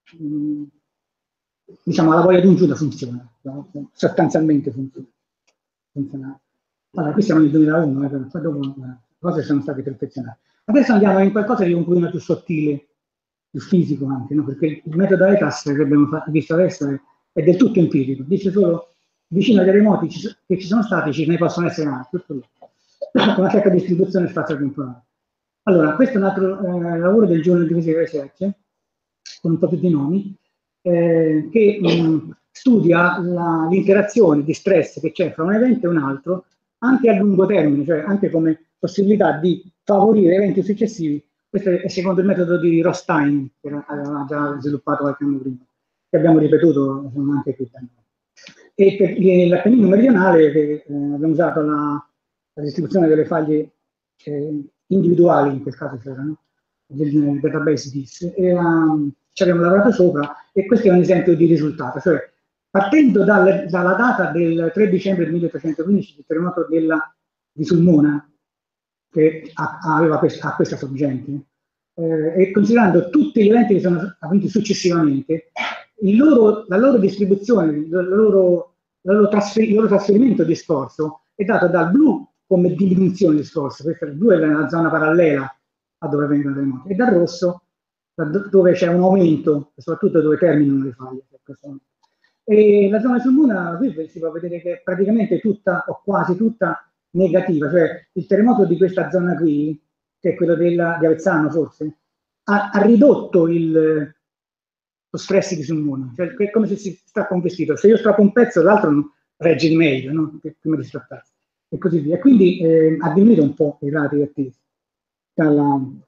diciamo alla voglia di un giuda funziona, no? Sostanzialmente funziona. Allora, qui siamo nel 2001, poi dopo le cose sono state perfezionate. Adesso andiamo in qualcosa di un pochino più sottile, più fisico anche, no? Perché il metodo ETAS che abbiamo visto adesso è del tutto empirico, dice solo vicino ai terremoti che ci sono stati, ce ne possono essere altri, con una certa distribuzione spazio-temporale. Allora, questo è un altro lavoro del Journal di Fisica Research, con un po' più di nomi, che studia l'interazione di stress che c'è fra un evento e un altro, anche a lungo termine, cioè anche come possibilità di favorire eventi successivi. Questo è secondo il metodo di Rothstein, che aveva già sviluppato qualche anno prima, che abbiamo ripetuto anche qui. E per l'Appennino meridionale abbiamo usato la distribuzione delle faglie individuali, in quel caso c'erano, del database DIS, e ci abbiamo lavorato sopra, e questo è un esempio di risultato, cioè partendo dalla data del 3 dicembre 1815, il terremoto di Sulmona, che ha questa sorgente, e considerando tutti gli eventi che sono avvenuti successivamente, la loro distribuzione, il loro trasferimento di sforzo è dato dal blu come diminuzione di sforzo, questo il blu è la zona parallela a dove vengono i terremoti, e dal rosso dove c'è un aumento, soprattutto dove terminano le faglie. E la zona di Sulmona, qui si può vedere che è praticamente tutta o quasi tutta negativa, cioè il terremoto di questa zona qui, che è quello di Avezzano forse, ha ridotto lo stress di Sulmona, cioè è come se si strappa un vestito, se io strappo un pezzo l'altro regge di meglio, no? Prima di strapparsi, e così via. E quindi ha diminuito un po' i rati attesi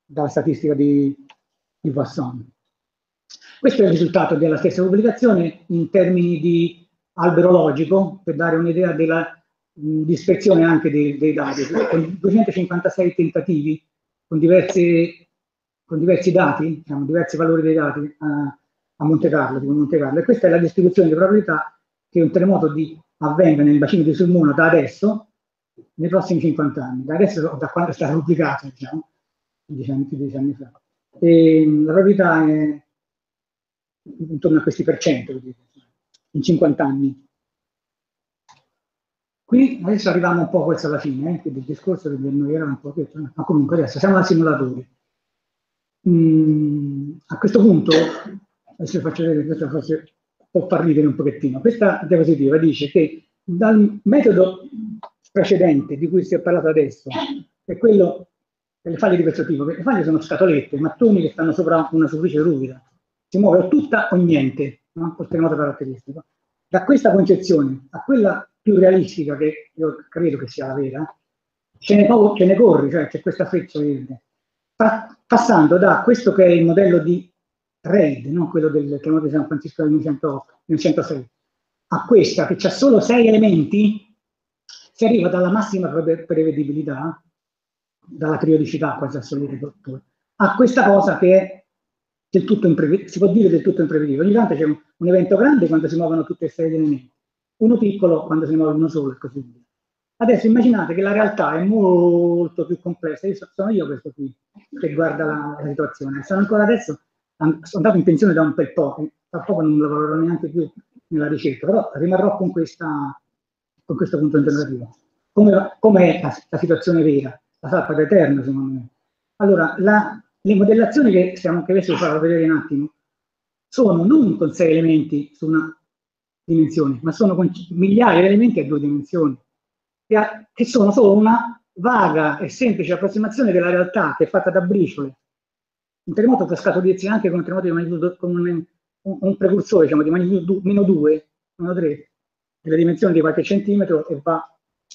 dalla statistica di Poisson. Questo è il risultato della stessa pubblicazione in termini di albero logico, per dare un'idea della dispersione anche dei dati, con 256 tentativi, con diversi dati, diciamo, diversi valori dei dati a Monte Carlo, tipo Monte Carlo. E questa è la distribuzione di probabilità che un terremoto avvenga nel bacino di Sulmona da adesso, nei prossimi 50 anni, da adesso, da quando è stato pubblicato, diciamo, 10 anni fa. E la probabilità è intorno a questi percento, in 50 anni. Qui adesso arriviamo un po' questa alla fine, del discorso che vi annoierà un po', ma comunque adesso siamo al simulatore. A questo punto, adesso vi faccio vedere, questo forse può far ridere un pochettino. Questa diapositiva dice che dal metodo precedente di cui si è parlato adesso, che è quello delle faglie di questo tipo, le faglie sono scatolette, mattoni che stanno sopra una superficie ruvida, si muove o tutta o niente, no? Col terremoto caratteristico. Da questa concezione a quella più realistica, che io credo che sia la vera, ce ne corri, cioè c'è questa freccia verde, passando da questo che è il modello di Reid, no? Quello del terremoto di San Francisco del 1906, a questa che ha solo 6 elementi, si arriva dalla massima prevedibilità, dalla periodicità quasi assoluta, a questa cosa che è del tutto imprevedibile, si può dire del tutto imprevedibile. Ogni tanto c'è un evento grande quando si muovono tutte e 6 gli elementi, uno piccolo quando se ne muove uno solo e così via. Adesso immaginate che la realtà è molto più complessa. Sono io questo qui che guarda la situazione. Sono ancora adesso, sono andato in pensione da un bel po', e tra poco non lavorerò neanche più nella ricerca, però rimarrò con questo punto interrogativo. Come è la situazione vera? La salpa d'eterno, secondo me. Allora, le modellazioni che adesso vi farò vedere un attimo sono non con 6 elementi su una dimensione, ma sono con migliaia di elementi a 2 dimensioni, che sono solo una vaga e semplice approssimazione della realtà che è fatta da briciole. Un terremoto può scaturirsi anche con un terremoto di magnitudo, con un precursore, diciamo, di magnitudo meno 2, meno 3, delle dimensioni di qualche centimetro, e va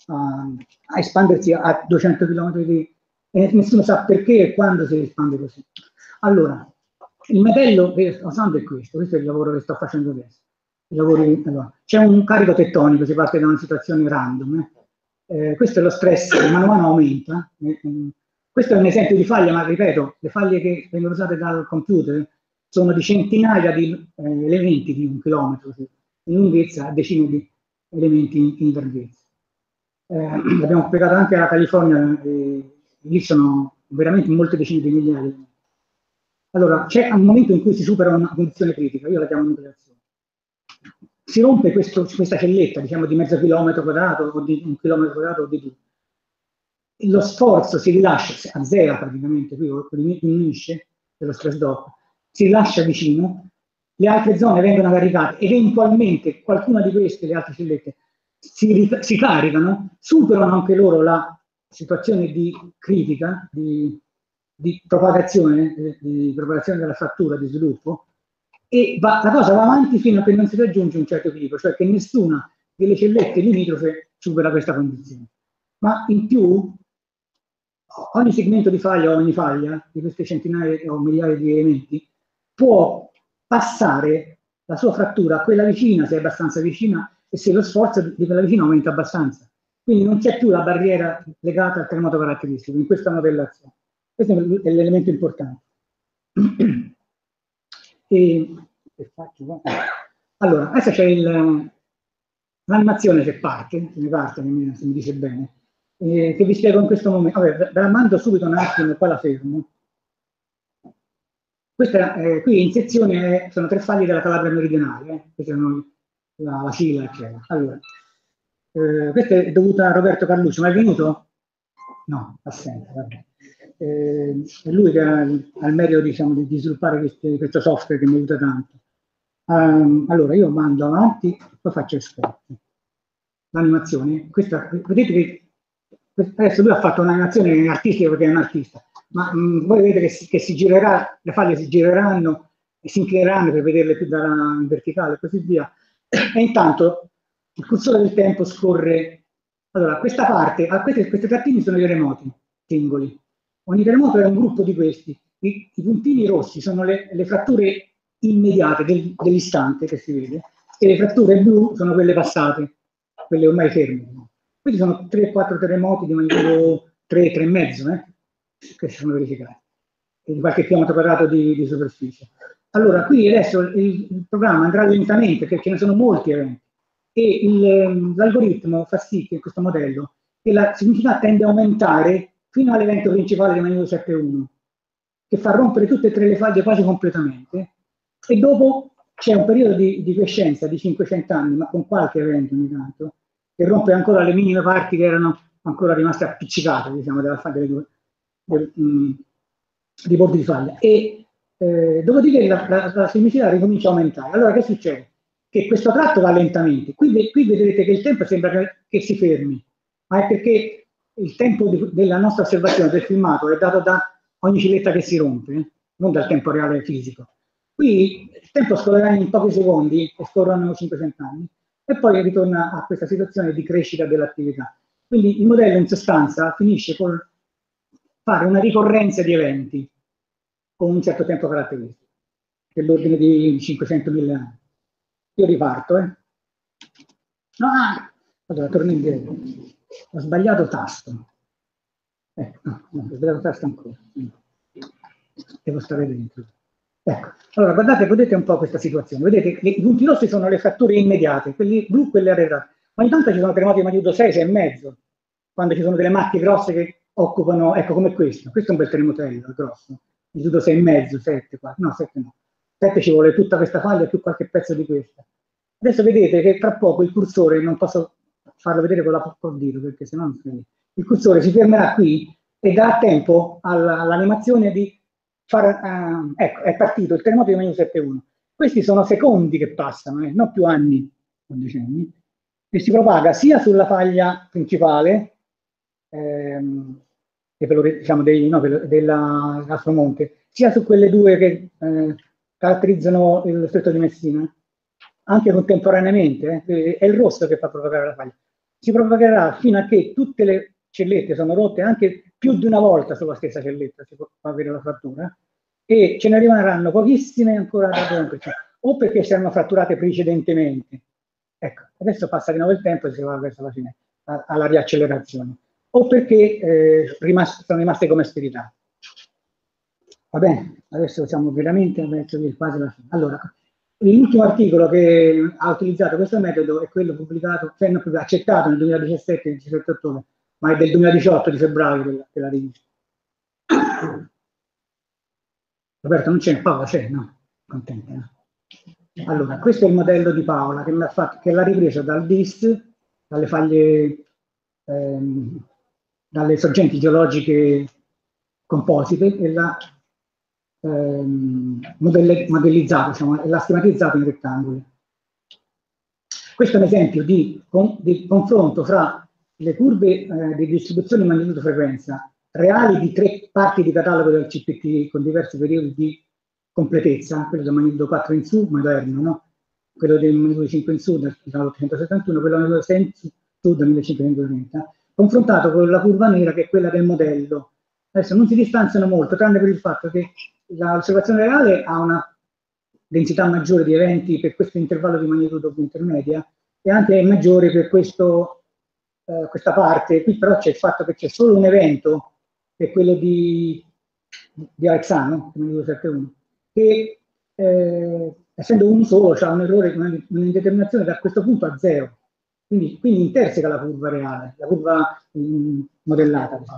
a espandersi a 200 km e nessuno sa perché e quando si espande così. Allora, il modello che sto usando è questo è il lavoro che sto facendo adesso. Allora, c'è un carico tettonico, si parte da una situazione random. Questo è lo stress che man mano aumenta. Questo è un esempio di faglia, ma ripeto, le faglie che vengono usate dal computer sono di centinaia di elementi di 1 chilometro in lunghezza, a decine di elementi in larghezza. L'abbiamo spiegato anche alla California, lì sono veramente molte decine di migliaia. Allora, c'è un momento in cui si supera una condizione critica, io la chiamo nucleazione. Si rompe questa celletta, diciamo, di mezzo chilometro quadrato o di 1 chilometro quadrato o di più. Lo sforzo si rilascia, a zero praticamente, qui diminuisce dello stress drop, si rilascia vicino, le altre zone vengono caricate, eventualmente qualcuna di queste, le altre cellette, si caricano, superano anche loro la situazione di critica, di propagazione della frattura, di sviluppo, e la cosa va avanti fino a che non si raggiunge un certo equilibrio, cioè che nessuna delle cellette limitrofe supera questa condizione. Ma in più, ogni segmento di faglia o ogni faglia di queste centinaia o migliaia di elementi può passare la sua frattura a quella vicina, se è abbastanza vicina, e se lo sforzo di quella vicina aumenta abbastanza. Quindi non c'è più la barriera legata al terremoto caratteristico in questa modellazione. Questo è l'elemento importante. Allora, adesso c'è l'animazione che parte, se mi dice bene, che vi spiego in questo momento. Vabbè, ve la mando subito un attimo e poi la fermo. Questa, qui in sezione sono 3 faglie della Calabria meridionale, queste sono la Sila, eccetera. Allora, questa è dovuta a Roberto Carlucci, ma è venuto? No, assente, vabbè. È lui che ha il merito, diciamo, di sviluppare questo software che mi aiuta tanto. Allora, io mando avanti e poi faccio export. L'animazione, questa, vedete che adesso lui ha fatto un'animazione artistica perché è un artista, ma voi vedete che si girerà, le faglie si gireranno e si inclineranno per vederle più dalla verticale e così via. E intanto il cursore del tempo scorre. Allora, questa parte, questi trattini sono i terremoti singoli. Ogni terremoto è un gruppo di questi. I puntini rossi sono le fratture immediate dell'istante che si vede, e le fratture blu sono quelle passate, quelle ormai ferme. Quindi sono 3-4 terremoti di magnitudo 3, 3,5, che si sono verificati, di qualche chilometro quadrato di superficie. Allora, qui adesso il programma andrà lentamente, perché ce ne sono molti eventi, e l'algoritmo fa sì che questo modello, che la sismicità tende a aumentare fino all'evento principale di magnitudo 7,1, che fa rompere tutte e tre le faglie quasi completamente, e dopo c'è un periodo di quiescenza di 500 anni, ma con qualche evento ogni tanto, che rompe ancora le minime parti che erano ancora rimaste appiccicate, diciamo, dei bordi di faglia. E dopodiché la sismicità ricomincia a aumentare. Allora che succede? Che questo tratto va lentamente. Qui vedete che il tempo sembra che si fermi, ma è perché il tempo della nostra osservazione del filmato è dato da ogni cilletta che si rompe, non dal tempo reale fisico. Qui il tempo scorrerà in pochi secondi, e scorrono 500 anni, e poi ritorna a questa situazione di crescita dell'attività. Quindi il modello in sostanza finisce con fare una ricorrenza di eventi con un certo tempo caratteristico, dell'ordine di 500.000 anni. Io riparto, No, allora torno indietro. Ho sbagliato tasto. No, ho sbagliato tasto ancora. Devo stare dentro. Ecco, allora guardate, vedete un po' questa situazione. Vedete che i punti rossi sono le fratture immediate, quelli blu, quelle arretrate. Ma intanto ci sono terremoti di magnitudo 6, 6,5, quando ci sono delle macchie grosse che occupano, ecco come questo. Questo è un bel terremotello, grosso. Magnitudo 6,5, 7, 4, no, 7 no. 7 ci vuole tutta questa faglia più qualche pezzo di questa. Adesso vedete che tra poco il cursore, non posso farlo vedere con col dito perché sennò non si vede. Il cursore si fermerà qui e darà tempo all'animazione di far... ecco, è partito il terremoto di magnitudo 7,1. Questi sono secondi che passano, non più anni o decenni, e si propaga sia sulla faglia principale, diciamo dell'Aspromonte, sia su quelle due che caratterizzano lo stretto di Messina, anche contemporaneamente, è il rosso che fa propagare la faglia. Si propagherà fino a che tutte le cellette sono rotte anche più di una volta sulla stessa celletta, si può avere la frattura, e ce ne rimarranno pochissime ancora da rompere, o perché si erano fratturate precedentemente. Ecco, adesso passa di nuovo il tempo e si va verso la fine, alla riaccelerazione, o perché sono rimaste come sterilità. Va bene, adesso siamo veramente verso quasi la fine. Allora, l'ultimo articolo che ha utilizzato questo metodo è quello pubblicato, cioè non accettato nel 2017, il 17 ottobre, ma è del 2018 di febbraio della rivista. Roberto, non c'è Paola, c'è? No? Contenta, no? Allora, questo è il modello di Paola che l'ha ripreso dal DIS, dalle faglie, dalle sorgenti geologiche composite, e l'ha modellizzato, diciamo, e l'ha schematizzato in rettangoli. Questo è un esempio di confronto fra le curve di distribuzione magnitudo-frequenza reali di 3 parti di catalogo del CPT con diversi periodi di completezza, quello del magnitudo 4 in su, moderno, no? Quello del magnitudo 5 in su del 1871, quello del magnitudo 6 in su del 1530, confrontato con la curva nera che è quella del modello. Adesso non si distanziano molto, tranne per il fatto che l'osservazione reale ha una densità maggiore di eventi per questo intervallo di magnitudo intermedia, e anche è maggiore per questa parte. Qui però c'è il fatto che c'è solo un evento, che è quello di Alexano, magnitudo 7,1, che essendo uno solo ha un errore, un'indeterminazione da questo punto a 0, quindi interseca la curva reale, la curva modellata, diciamo.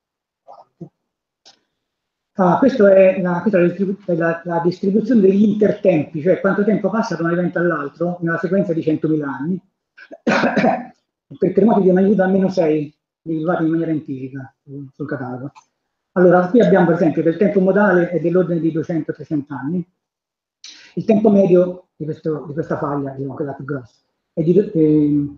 Questa è la distribuzione degli intertempi, cioè quanto tempo passa da un evento all'altro nella sequenza di 100.000 anni, per terremoti di magnitudo almeno 6, rivelati in maniera empirica sul catalogo. Allora, qui abbiamo per esempio del tempo modale è dell'ordine di 200-300 anni, il tempo medio di questa faglia, diciamo, quella più grossa, è di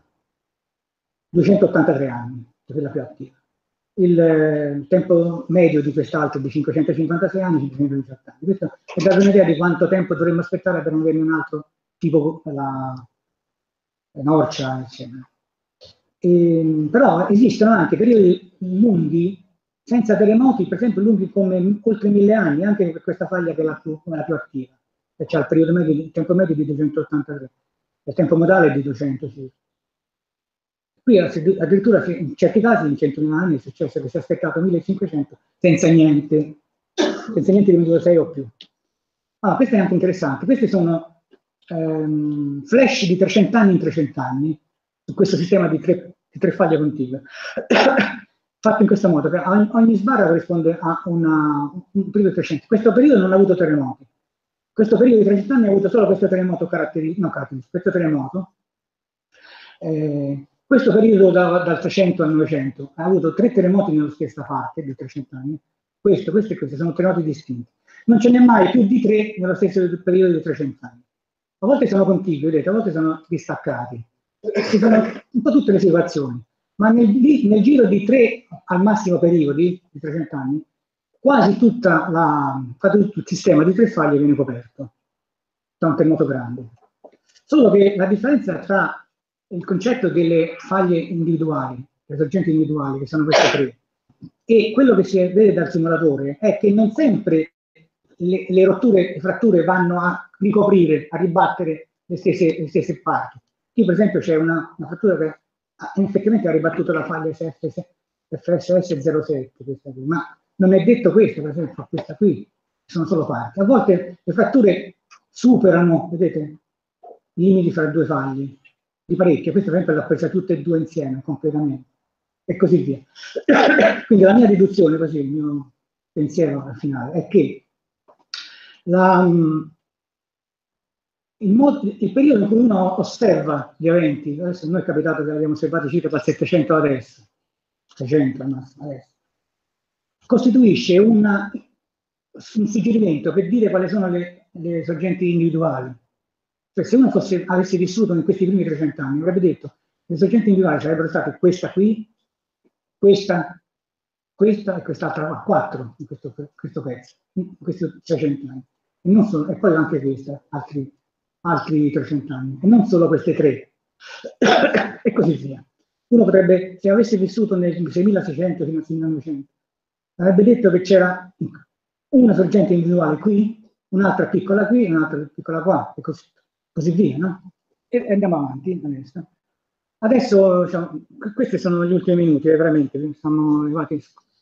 283 anni, quella più attiva. Il tempo medio di quest'altro è di 556 anni, 518 anni. Questo è dato un'idea di quanto tempo dovremmo aspettare per non avere un altro tipo, la Norcia, eccetera. Però esistono anche periodi lunghi senza terremoti, per esempio, lunghi come oltre 1000 anni, anche per questa faglia che è la più attiva, che c'ha il tempo medio di 283, il tempo modale è di 200 circa. Qui addirittura in certi casi, in 100.000 anni, è successo che si è aspettato 1500 senza niente di minuto 6 o più. Allora, questo è anche interessante. Questi sono flash di 300 anni in 300 anni, su questo sistema di tre faglie contigue. Fatto in questo modo, che ogni sbarra corrisponde a un periodo di 300. Questo periodo non ha avuto terremoti. Questo periodo di 300 anni ha avuto solo questo terremoto questo terremoto. Questo periodo dal 300 al 900 ha avuto 3 terremoti nella stessa parte di 300 anni. Questo e questo sono terremoti distinti. Non ce n'è mai più di 3 nello stesso periodo di 300 anni. A volte sono contigui, vedete, a volte sono distaccati. Ci sono un po' tutte le situazioni, ma nel giro di 3 al massimo periodi di 300 anni, quasi tutto il sistema di 3 faglie viene coperto da un terremoto grande. Solo che la differenza tra il concetto delle faglie individuali, le sorgenti individuali, che sono queste 3, e quello che si vede dal simulatore è che non sempre le rotture, le fratture vanno a ricoprire, a ribattere le stesse parti. Qui per esempio c'è una frattura che effettivamente ha ribattuto la faglia FSS07, ma non è detto questo, per esempio questa qui, sono solo parti. A volte le fratture superano, vedete, i limiti fra 2 faglie, di parecchio. Questa per esempio l'ha presa tutte e 2 insieme, completamente, e così via. Quindi la mia deduzione, così il mio pensiero al finale, è che il periodo in cui uno osserva gli eventi, adesso noi è capitato che l'abbiamo osservati circa dal 700 adesso, 600 al massimo adesso, costituisce un suggerimento per dire quali sono le sorgenti individuali. Cioè, se uno avesse vissuto in questi primi 300 anni, avrebbe detto che le sorgenti individuali sarebbero state questa qui, questa e quest'altra qua, 4 in questo pezzo, in questi 300 anni. E poi anche questa, altri 300 anni, e non solo queste 3, e così via. Uno potrebbe, se avesse vissuto nel 6600 fino al 1900, avrebbe detto che c'era una sorgente individuale qui, un'altra piccola qui, un'altra piccola qua, e così via, no? E andiamo avanti adesso diciamo, questi sono gli ultimi minuti, veramente, siamo arrivati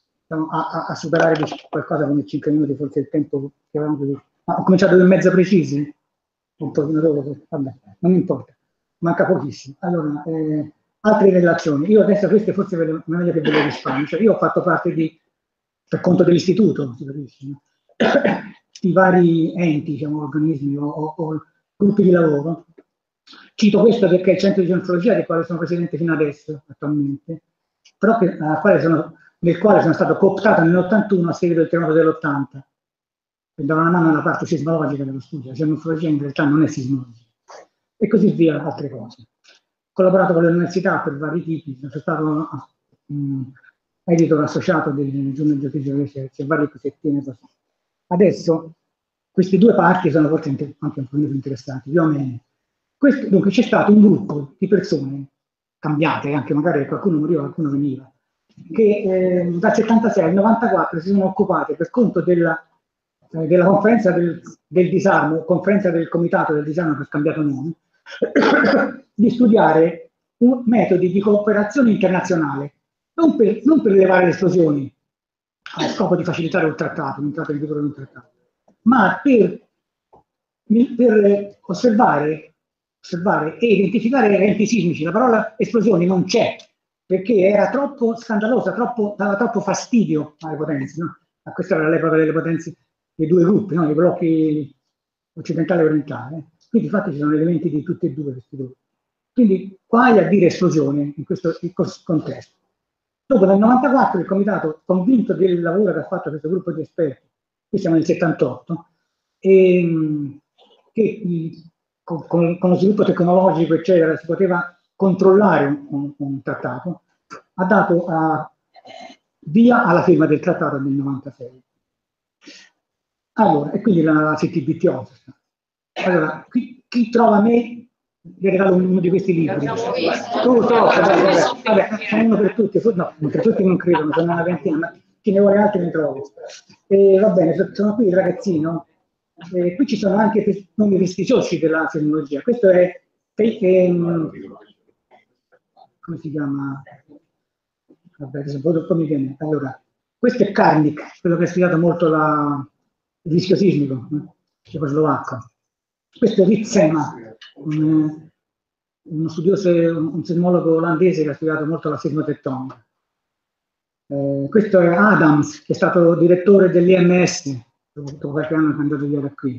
a superare qualcosa come 5 minuti, forse il tempo che avevamo previsto. Ma ho cominciato 2 e mezza precisi, un pochino dopo, vabbè, non importa, manca pochissimo. Allora, altre relazioni, io adesso queste forse meglio che ve le risparmio, cioè io ho fatto parte per conto dell'istituto, si capisce, no? Di vari enti, diciamo, organismi o gruppi di lavoro. Cito questo perché è il centro di geontologia del quale sono presidente fino adesso, attualmente, però nel quale sono stato cooptato nell'81 a seguito del terremoto dell'80, per dare una mano alla parte sismologica dello studio. La geomorfologia in realtà non è sismologia, e così via, altre cose. Ho collaborato con le università per vari tipi, sono stato editor associato del giorno di Geofisica e varie cosettine così. Adesso queste 2 parti sono forse anche un po' più interessanti, più o meno. Dunque c'è stato un gruppo di persone cambiate, anche magari qualcuno moriva, qualcuno veniva, che dal 76 al 94 si sono occupate per conto della conferenza del disarmo, conferenza del comitato del disarmo che ha cambiato nome, di studiare metodi di cooperazione internazionale, non per rilevare le esplosioni a scopo di facilitare un trattato, l'entrata in vigore di un trattato, ma per osservare e identificare eventi sismici. La parola esplosioni non c'è, perché era troppo scandalosa, dava troppo fastidio alle potenze, no? Questa era l'epoca delle potenze dei 2 gruppi, no? I blocchi occidentale e orientale. Quindi infatti ci sono elementi di tutti e 2 questi gruppi. Quindi guai a dire esplosione in questo contesto. Dopo nel 94 il comitato, convinto del lavoro che ha fatto questo gruppo di esperti, qui siamo nel 78, che con lo sviluppo tecnologico eccetera si poteva controllare un trattato, ha dato via alla firma del trattato del 96. Allora, e quindi la CTBTO. Allora, chi trova me, vi regalo uno di questi libri. Vabbè, uno per tutti, no, per tutti non credo, sono una ventina, ma chi ne vuole altri ne trovi. Va bene, sono qui il ragazzino. Qui ci sono anche nomi prestigiosi della sismologia. Questo è come si chiama? Vabbè, adesso mi viene. Allora, questo è Karnik, quello che ha studiato molto il rischio sismico, cecoslovacco. Questo è Ritsema, uno studioso, un sismologo olandese che ha studiato molto la sismotettonica. Questo è Adams, che è stato direttore dell'IMS, dopo qualche anno è andato via da qui.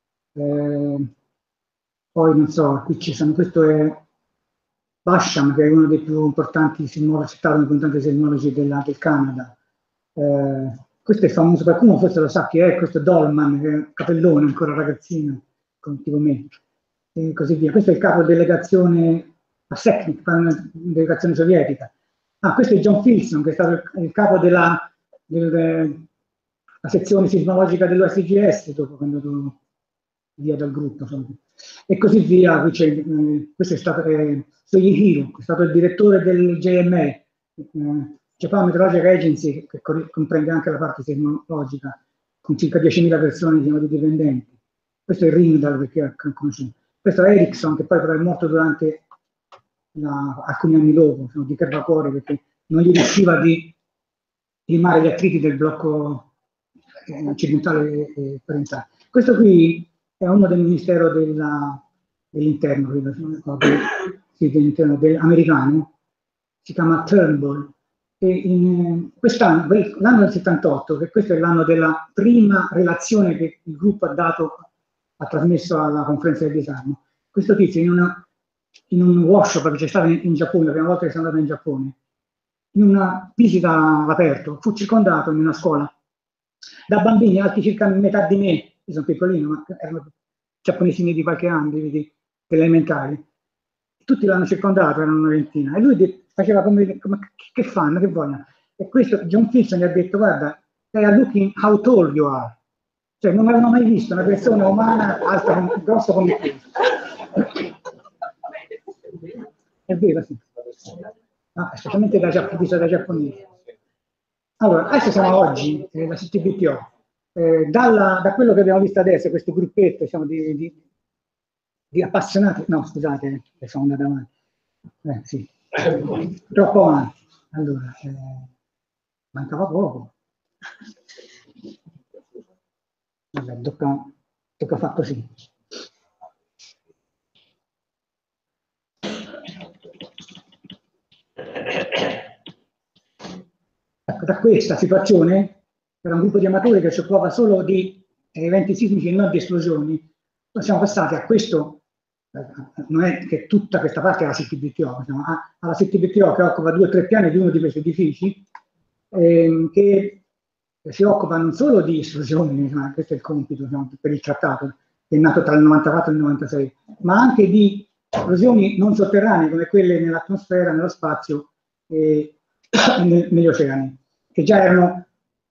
Poi non so, qui ci sono, questo è Basham, che è uno dei più importanti sismologi, del Canada. Questo è famoso, qualcuno forse lo sa chi è, questo è Dolman, che è un capellone, ancora ragazzino, tipo me, e così via. Questo è il capo delegazione a Seknik, una delegazione sovietica. Questo è John Filson, che è stato il capo della sezione sismologica dell'OSGS, dopo che è andato via dal gruppo. Insomma. E così via. Questo è stato Soyihiro, che è stato il direttore del JMA, Japan Meteorological Agency, che comprende anche la parte sismologica, con circa 10.000 persone di dipendenti. Questo è Ringdal, perché è conosciuto. Questo è Ericsson, che poi però è morto durante alcuni anni dopo, di crepacuore, perché non gli riusciva di limare gli attriti del blocco occidentale e orientale. Questo qui è uno del Ministero dell'Interno, americano, si chiama Turnbull. E quest'anno, l'anno del 78, che questo è l'anno della prima relazione che il gruppo ha trasmesso alla conferenza del disarmo, questo tizio in un workshop che c'è stato in Giappone, la prima volta che sono andato in Giappone, in una visita all'aperto, fu circondato in una scuola da bambini alti circa metà di me, io sono piccolino, ma erano giapponesini di qualche anno, delle elementari. Tutti l'hanno circondato, erano una ventina, e lui faceva come che fanno, che vogliono. E questo John Filson gli ha detto, guarda, they are looking how tall you are. Cioè non avevano mai visto una persona umana alta, grossa come te. È vero, sì. Specialmente da giapponesi. Allora, adesso siamo oggi, la CTBTO. Da quello che abbiamo visto adesso, questo gruppetto diciamo, di appassionati, no scusate, sono andato avanti. Sì. Troppo avanti. Allora, mancava poco. Vabbè, tocca fare così. Da questa situazione, per un gruppo di amatori che si occupa solo di eventi sismici e non di esplosioni, siamo passati a questo, non è che tutta questa parte è la CTBTO, alla CTBTO che occupa 2 o 3 piani di uno di questi edifici, che si occupa non solo di esplosioni, questo è il compito per il trattato, che è nato tra il 94 e il 96, ma anche di esplosioni non sotterranee come quelle nell'atmosfera, nello spazio e negli oceani, che già erano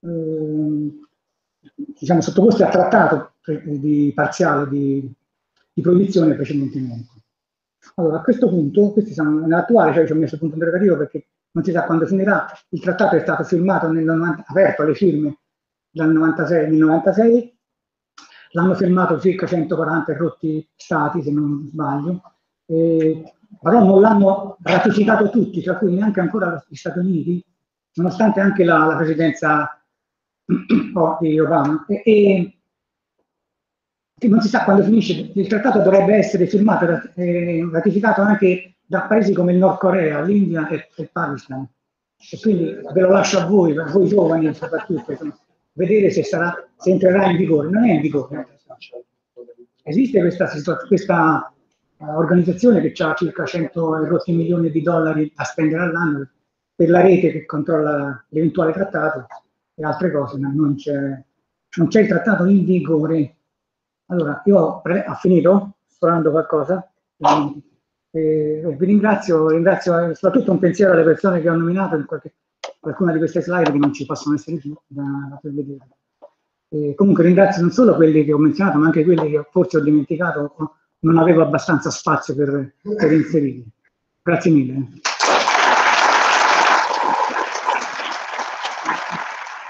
diciamo, sottoposti a trattato parziale di proibizione precedentemente. Allora, a questo punto, questi sono nell'attuale, cioè ci ho messo il punto interrogativo perché non si sa quando finirà. Il trattato è stato firmato aperto alle firme nel 96, l'hanno firmato circa 140 rotti stati, se non sbaglio, però non l'hanno ratificato tutti, tra cui neanche ancora gli Stati Uniti, nonostante anche la presidenza di Obama. E non si sa quando finisce. Il trattato dovrebbe essere firmato e ratificato anche da paesi come il Nord Corea, l'India e il Pakistan. E quindi ve lo lascio a voi giovani soprattutto, vedere se entrerà in vigore. Non è in vigore. Esiste questa organizzazione che ha circa 100 rotti milioni di dollari da spendere all'anno per la rete che controlla l'eventuale trattato e altre cose, ma non c'è il trattato in vigore. Allora, io ho finito, sforando qualcosa, vi ringrazio soprattutto un pensiero alle persone che ho nominato in qualcuna di queste slide che non ci possono essere più da vedere. Comunque ringrazio non solo quelli che ho menzionato, ma anche quelli che forse ho dimenticato, non avevo abbastanza spazio per inserire. Grazie mille.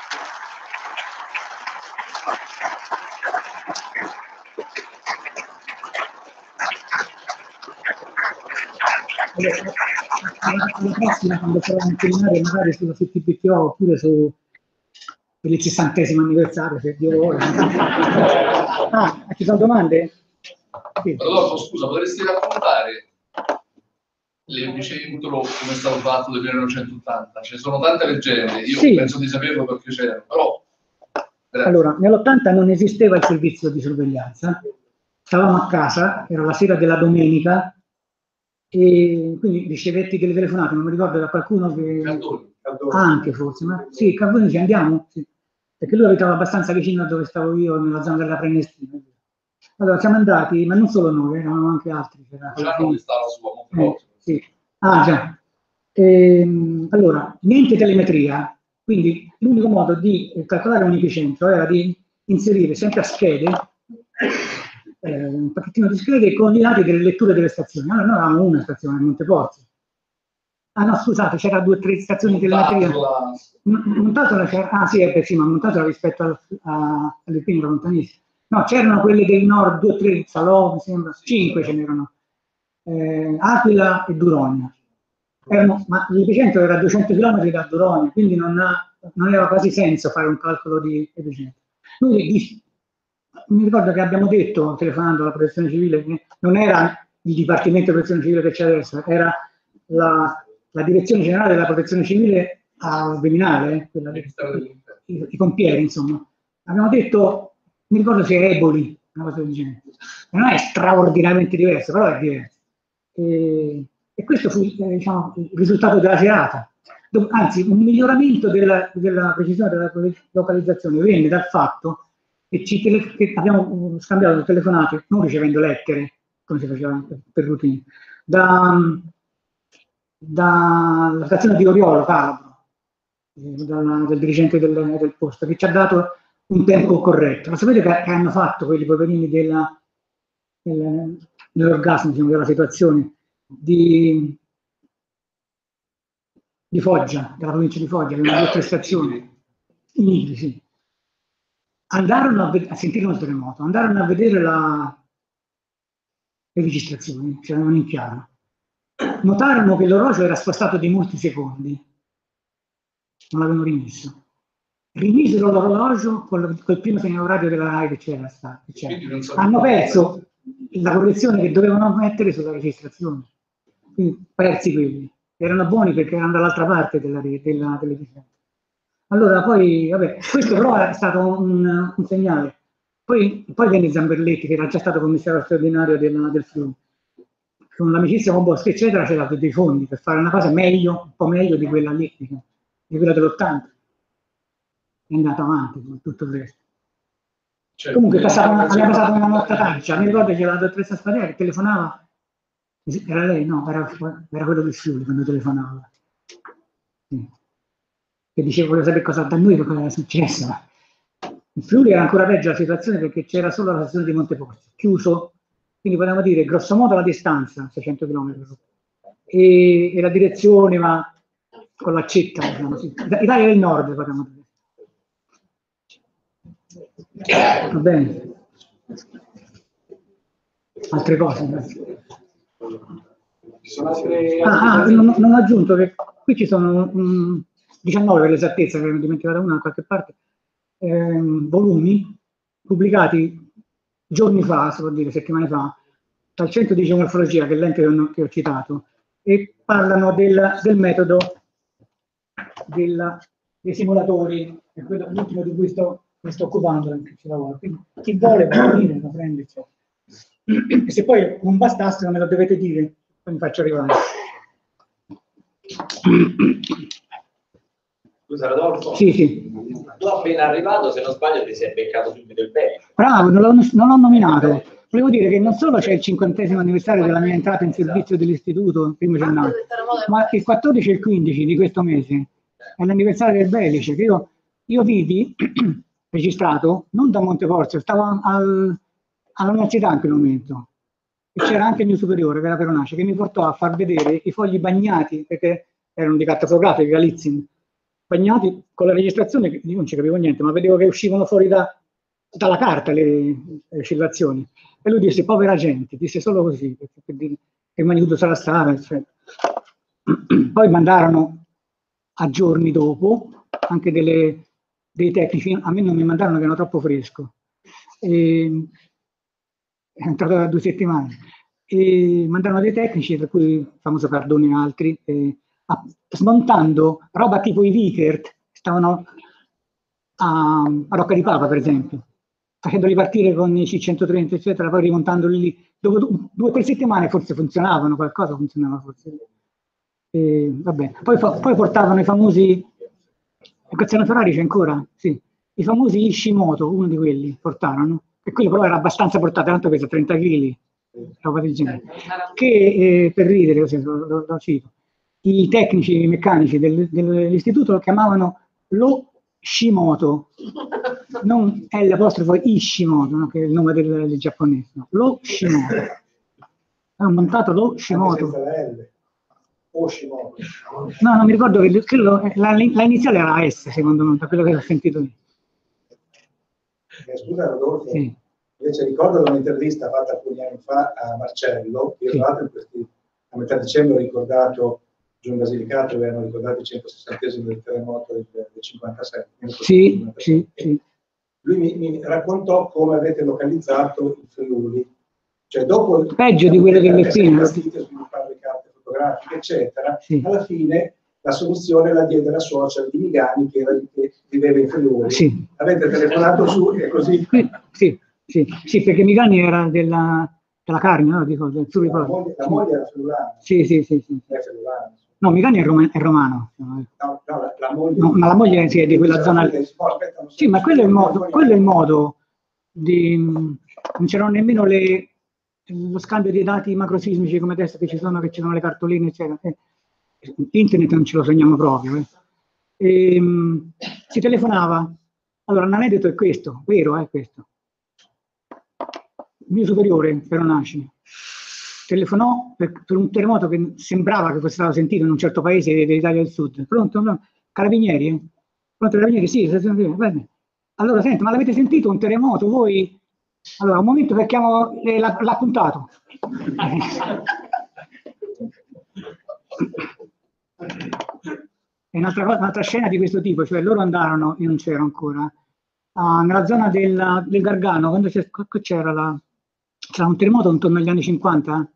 alla prossima, quando farò un seminario magari sulla CTPTO oppure per il 60° anniversario, se Dio vuole. Ah, ci sono domande? Sì. Rodolfo, scusa, potresti raccontare l'epicentro come è stato fatto nel 1980? Ci sono tante leggende, io sì, penso di saperlo perché c'erano, però... Allora, nell'80 non esisteva il servizio di sorveglianza, stavamo a casa, era la sera della domenica, e quindi ricevetti delle telefonate, non mi ricordo da qualcuno che... Cardoni. Anche forse, ma sì, Carboni ci andiamo, sì, perché lui abitava abbastanza vicino a dove stavo io, nella zona della Prenestina. Allora siamo andati, ma non solo noi, erano anche altri. Gianno che stava su sì. Ah già. Allora, niente telemetria, quindi l'unico modo di calcolare un epicentro era di inserire sempre a schede un pacchettino di schede con i dati delle letture delle stazioni. Allora noi avevamo una stazione a Monteporzio. Ah no, scusate, c'era 2 o 3 stazioni di telemetria. Montato c'era, ah sì, sì, ma montato rispetto alle prime era lontanissimo. No, c'erano quelle del nord, 2 o 3, Salò, mi sembra, 5 ce n'erano. Aquila e Duronia. Ma l'epicentro era a 200 km da Duronia, quindi non aveva quasi senso fare un calcolo di epicentro. Mi ricordo che abbiamo detto, telefonando alla protezione civile, che non era il Dipartimento di Protezione Civile che c'è adesso, era la Direzione Generale della Protezione Civile a Viminale, i pompieri, insomma. Abbiamo detto, mi ricordo se è Eboli, una cosa del genere. Non è straordinariamente diverso, però è diverso. E questo fu diciamo, il risultato della serata. Anzi, un miglioramento della precisione della localizzazione venne dal fatto che abbiamo scambiato telefonate, non ricevendo lettere, come si faceva per routine, dalla stazione di Oriolo, Calabro, del dirigente del posto, che ci ha dato un tempo corretto. Ma sapete che hanno fatto quelli poverini dell'orgasmo, diciamo, della situazione di Foggia, della provincia di Foggia, avevano 2 o 3 stazioni, in Igli, sì. Andarono a sentire uno terremoto, andarono a vedere le registrazioni, c'erano in chiaro. Notarono che l'orologio era spostato di molti secondi, non l'avevano rimesso. Rimisero l'orologio col primo segnale orario della RAI che c'era stato. Hanno perso la correzione che dovevano mettere sulla registrazione. Quindi persi quelli. Erano buoni perché erano dall'altra parte della televisione. Allora poi, vabbè, questo però è stato un segnale. Poi venne Zamberletti, che era già stato commissario straordinario del Friuli. Con l'amicizia con Boschi, eccetera, c'era dei fondi per fare una cosa meglio, un po' meglio di quella lì, di quella dell'80. È andato avanti con tutto il resto. Comunque abbiamo passato una nottatancia. Mi ricordo che la dottoressa Spadera che telefonava. Era lei? No, era quello del Friuli quando telefonava. Sì. Che dicevo, volevo sapere cosa da noi, cosa era successo. In Friuli era ancora peggio la situazione perché c'era solo la stazione di Monteporzio, chiuso, quindi potevamo dire grosso modo la distanza, 600 km, e la direzione, ma con l'accetta, diciamo, sì. Italia del Nord, potevamo dire. Va bene. Altre cose? Non ho aggiunto che qui ci sono 19 per l'esattezza, che ne ho dimenticato una da qualche parte, volumi pubblicati giorni fa, si può dire settimane fa, dal Centro di Geomorfologia, che è l'ente che ho citato, e parlano del metodo dei simulatori, è l'ultimo di cui sto occupando, che ci lavoro. Quindi chi vuole può venire, lo prende, eccetera. E se poi non bastasse, non me lo dovete dire, poi mi faccio arrivare. Scusa Rodolfo? Sì. Tu appena arrivato, se non sbaglio, ti sei beccato subito il Belice. Bravo, non l'ho nominato. Volevo dire che non solo c'è il 50° anniversario della mia entrata in servizio dell'istituto, il 1° gennaio, ma il 14 e il 15 di questo mese è l'anniversario del Belice, che io vidi registrato non da Monteporzio, stavo all'università in quel momento. E c'era anche il mio superiore, che era Peronace, che mi portò a far vedere i fogli bagnati, perché erano di carta fotografica, Galizin, bagnati con la registrazione, io non ci capivo niente, ma vedevo che uscivano fuori dalla carta le oscillazioni. E lui disse, povera gente, disse solo così, per dire che magnitudo sarà stata, eccetera. Poi mandarono a giorni dopo anche dei tecnici, a me non mi mandarono che erano troppo fresco, è entrato da 2 settimane, e mandarono dei tecnici, tra cui il famoso Cardone e altri, smontando roba tipo i Vickert, stavano a Rocca di Papa per esempio, facendoli partire con i C130 eccetera, poi rimontandoli lì. Dopo 2 o 3 settimane forse funzionavano, qualcosa funzionava forse. Vabbè. Poi portavano i famosi, Cazzano Ferrari c'è ancora? Sì. I famosi Ishimoto, uno di quelli portarono, e quello però era abbastanza portato, tanto pesa 30 kg, roba del genere. Che per ridere, lo cito, i tecnici meccanici dell'istituto lo chiamavano lo Shimoto, non l'apostrofo Ishimoto, no? Che è il nome del giapponese, no? Lo Shimoto. Hanno montato lo Shimoto. No, non mi ricordo che la iniziale era S, secondo me, da quello che ho sentito io. Scusa Rodolfo, sì. Invece ricordo un'intervista fatta alcuni anni fa a Marcello, io tra l'altro a metà dicembre ho ricordato Giun Basilicato, avevano ricordato il 160esimo del terremoto del 57. Sì, sì, sì. Lui mi raccontò come avete localizzato il Friuli, cioè dopo peggio di quello del Messina, sviluppare le carte fotografiche eccetera, sì. Alla fine la soluzione la diede la suocera di Migani che viveva in Friuli. Sì. Avete telefonato su e così? Sì, perché Migani era della carne, no? Dico, del la moglie era friulana. Sì. È friulana. No, Migani è romano. No, la moglie. No, ma la moglie sì, è di quella zona. Sì, ma quello è il modo di. Non c'erano nemmeno lo scambio di dati macrosismici come adesso che ci sono le cartoline, eccetera. Internet non ce lo segniamo proprio. Si telefonava. Allora, l'aneddoto è questo, vero, è questo. Il mio superiore, Peronaci, telefonò per un terremoto che sembrava che fosse stato sentito in un certo paese dell'Italia del Sud. Pronto? Carabinieri? Pronto, Carabinieri? Sì, bene. Allora, senti, ma l'avete sentito un terremoto? Voi? Allora, un momento che chiamo l'appuntato. E un'altra scena di questo tipo, cioè loro andarono, io non c'ero ancora, nella zona del Gargano, quando c'era un terremoto intorno agli anni 50,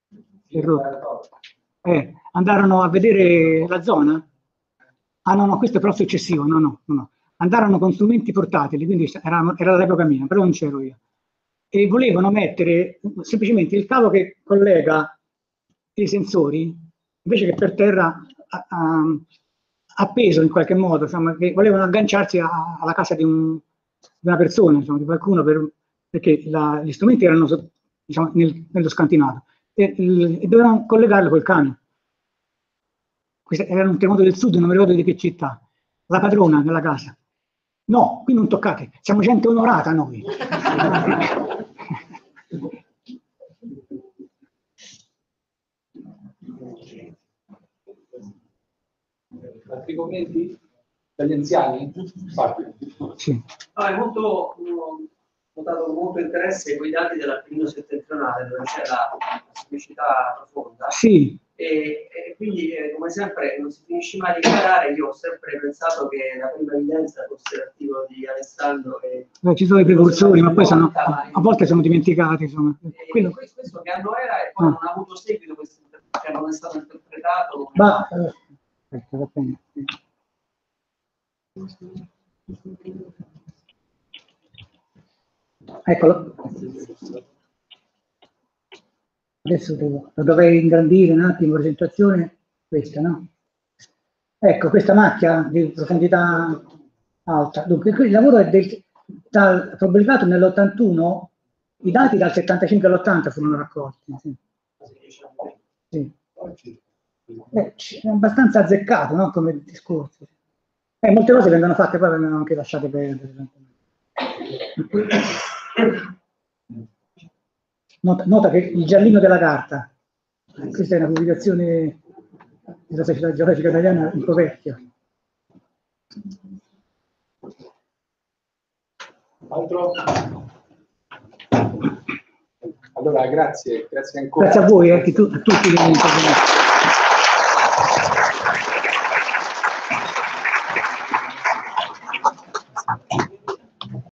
andarono a vedere la zona. Ah no, questo però è successivo, no. Andarono con strumenti portatili, quindi era l'epoca mia, però non c'ero io. E volevano mettere semplicemente il cavo che collega i sensori, invece che per terra appeso in qualche modo, insomma, che volevano agganciarsi alla casa di una persona, insomma, di qualcuno, perché gli strumenti erano diciamo, nello scantinato e dovevano collegarlo col camion. Questo era un terremoto del sud, non mi ricordo di che città. La padrona della casa. No, qui non toccate, siamo gente onorata noi. Altri commenti? Dagli anziani? Sì. No, ho notato molto interesse con i dati dell'Appennino settentrionale, dove c'è la sismicità profonda. Sì. E quindi, come sempre, non si finisce mai di imparare. Io ho sempre pensato che la prima evidenza fosse l'articolo di Alessandro. Ci sono i precursori, ma poi a volte sono dimenticati. Insomma. Questo che anno era e poi non ha avuto seguito, cioè non è stato interpretato. Eccolo. Adesso lo dovrei ingrandire un attimo la presentazione, questa, no? Ecco, questa macchia di profondità alta. Dunque, qui il lavoro è pubblicato nell'81, i dati dal 75 all'80 furono raccolti. Sì. È abbastanza azzeccato, no? Come discorso. Molte cose vengono fatte, poi vengono anche lasciate perdere. Nota che il giallino della carta, questa è una pubblicazione della Società Geologica Italiana un po' vecchia. Altro? Allora, grazie ancora. Grazie a voi, a tutti che mi intervenite.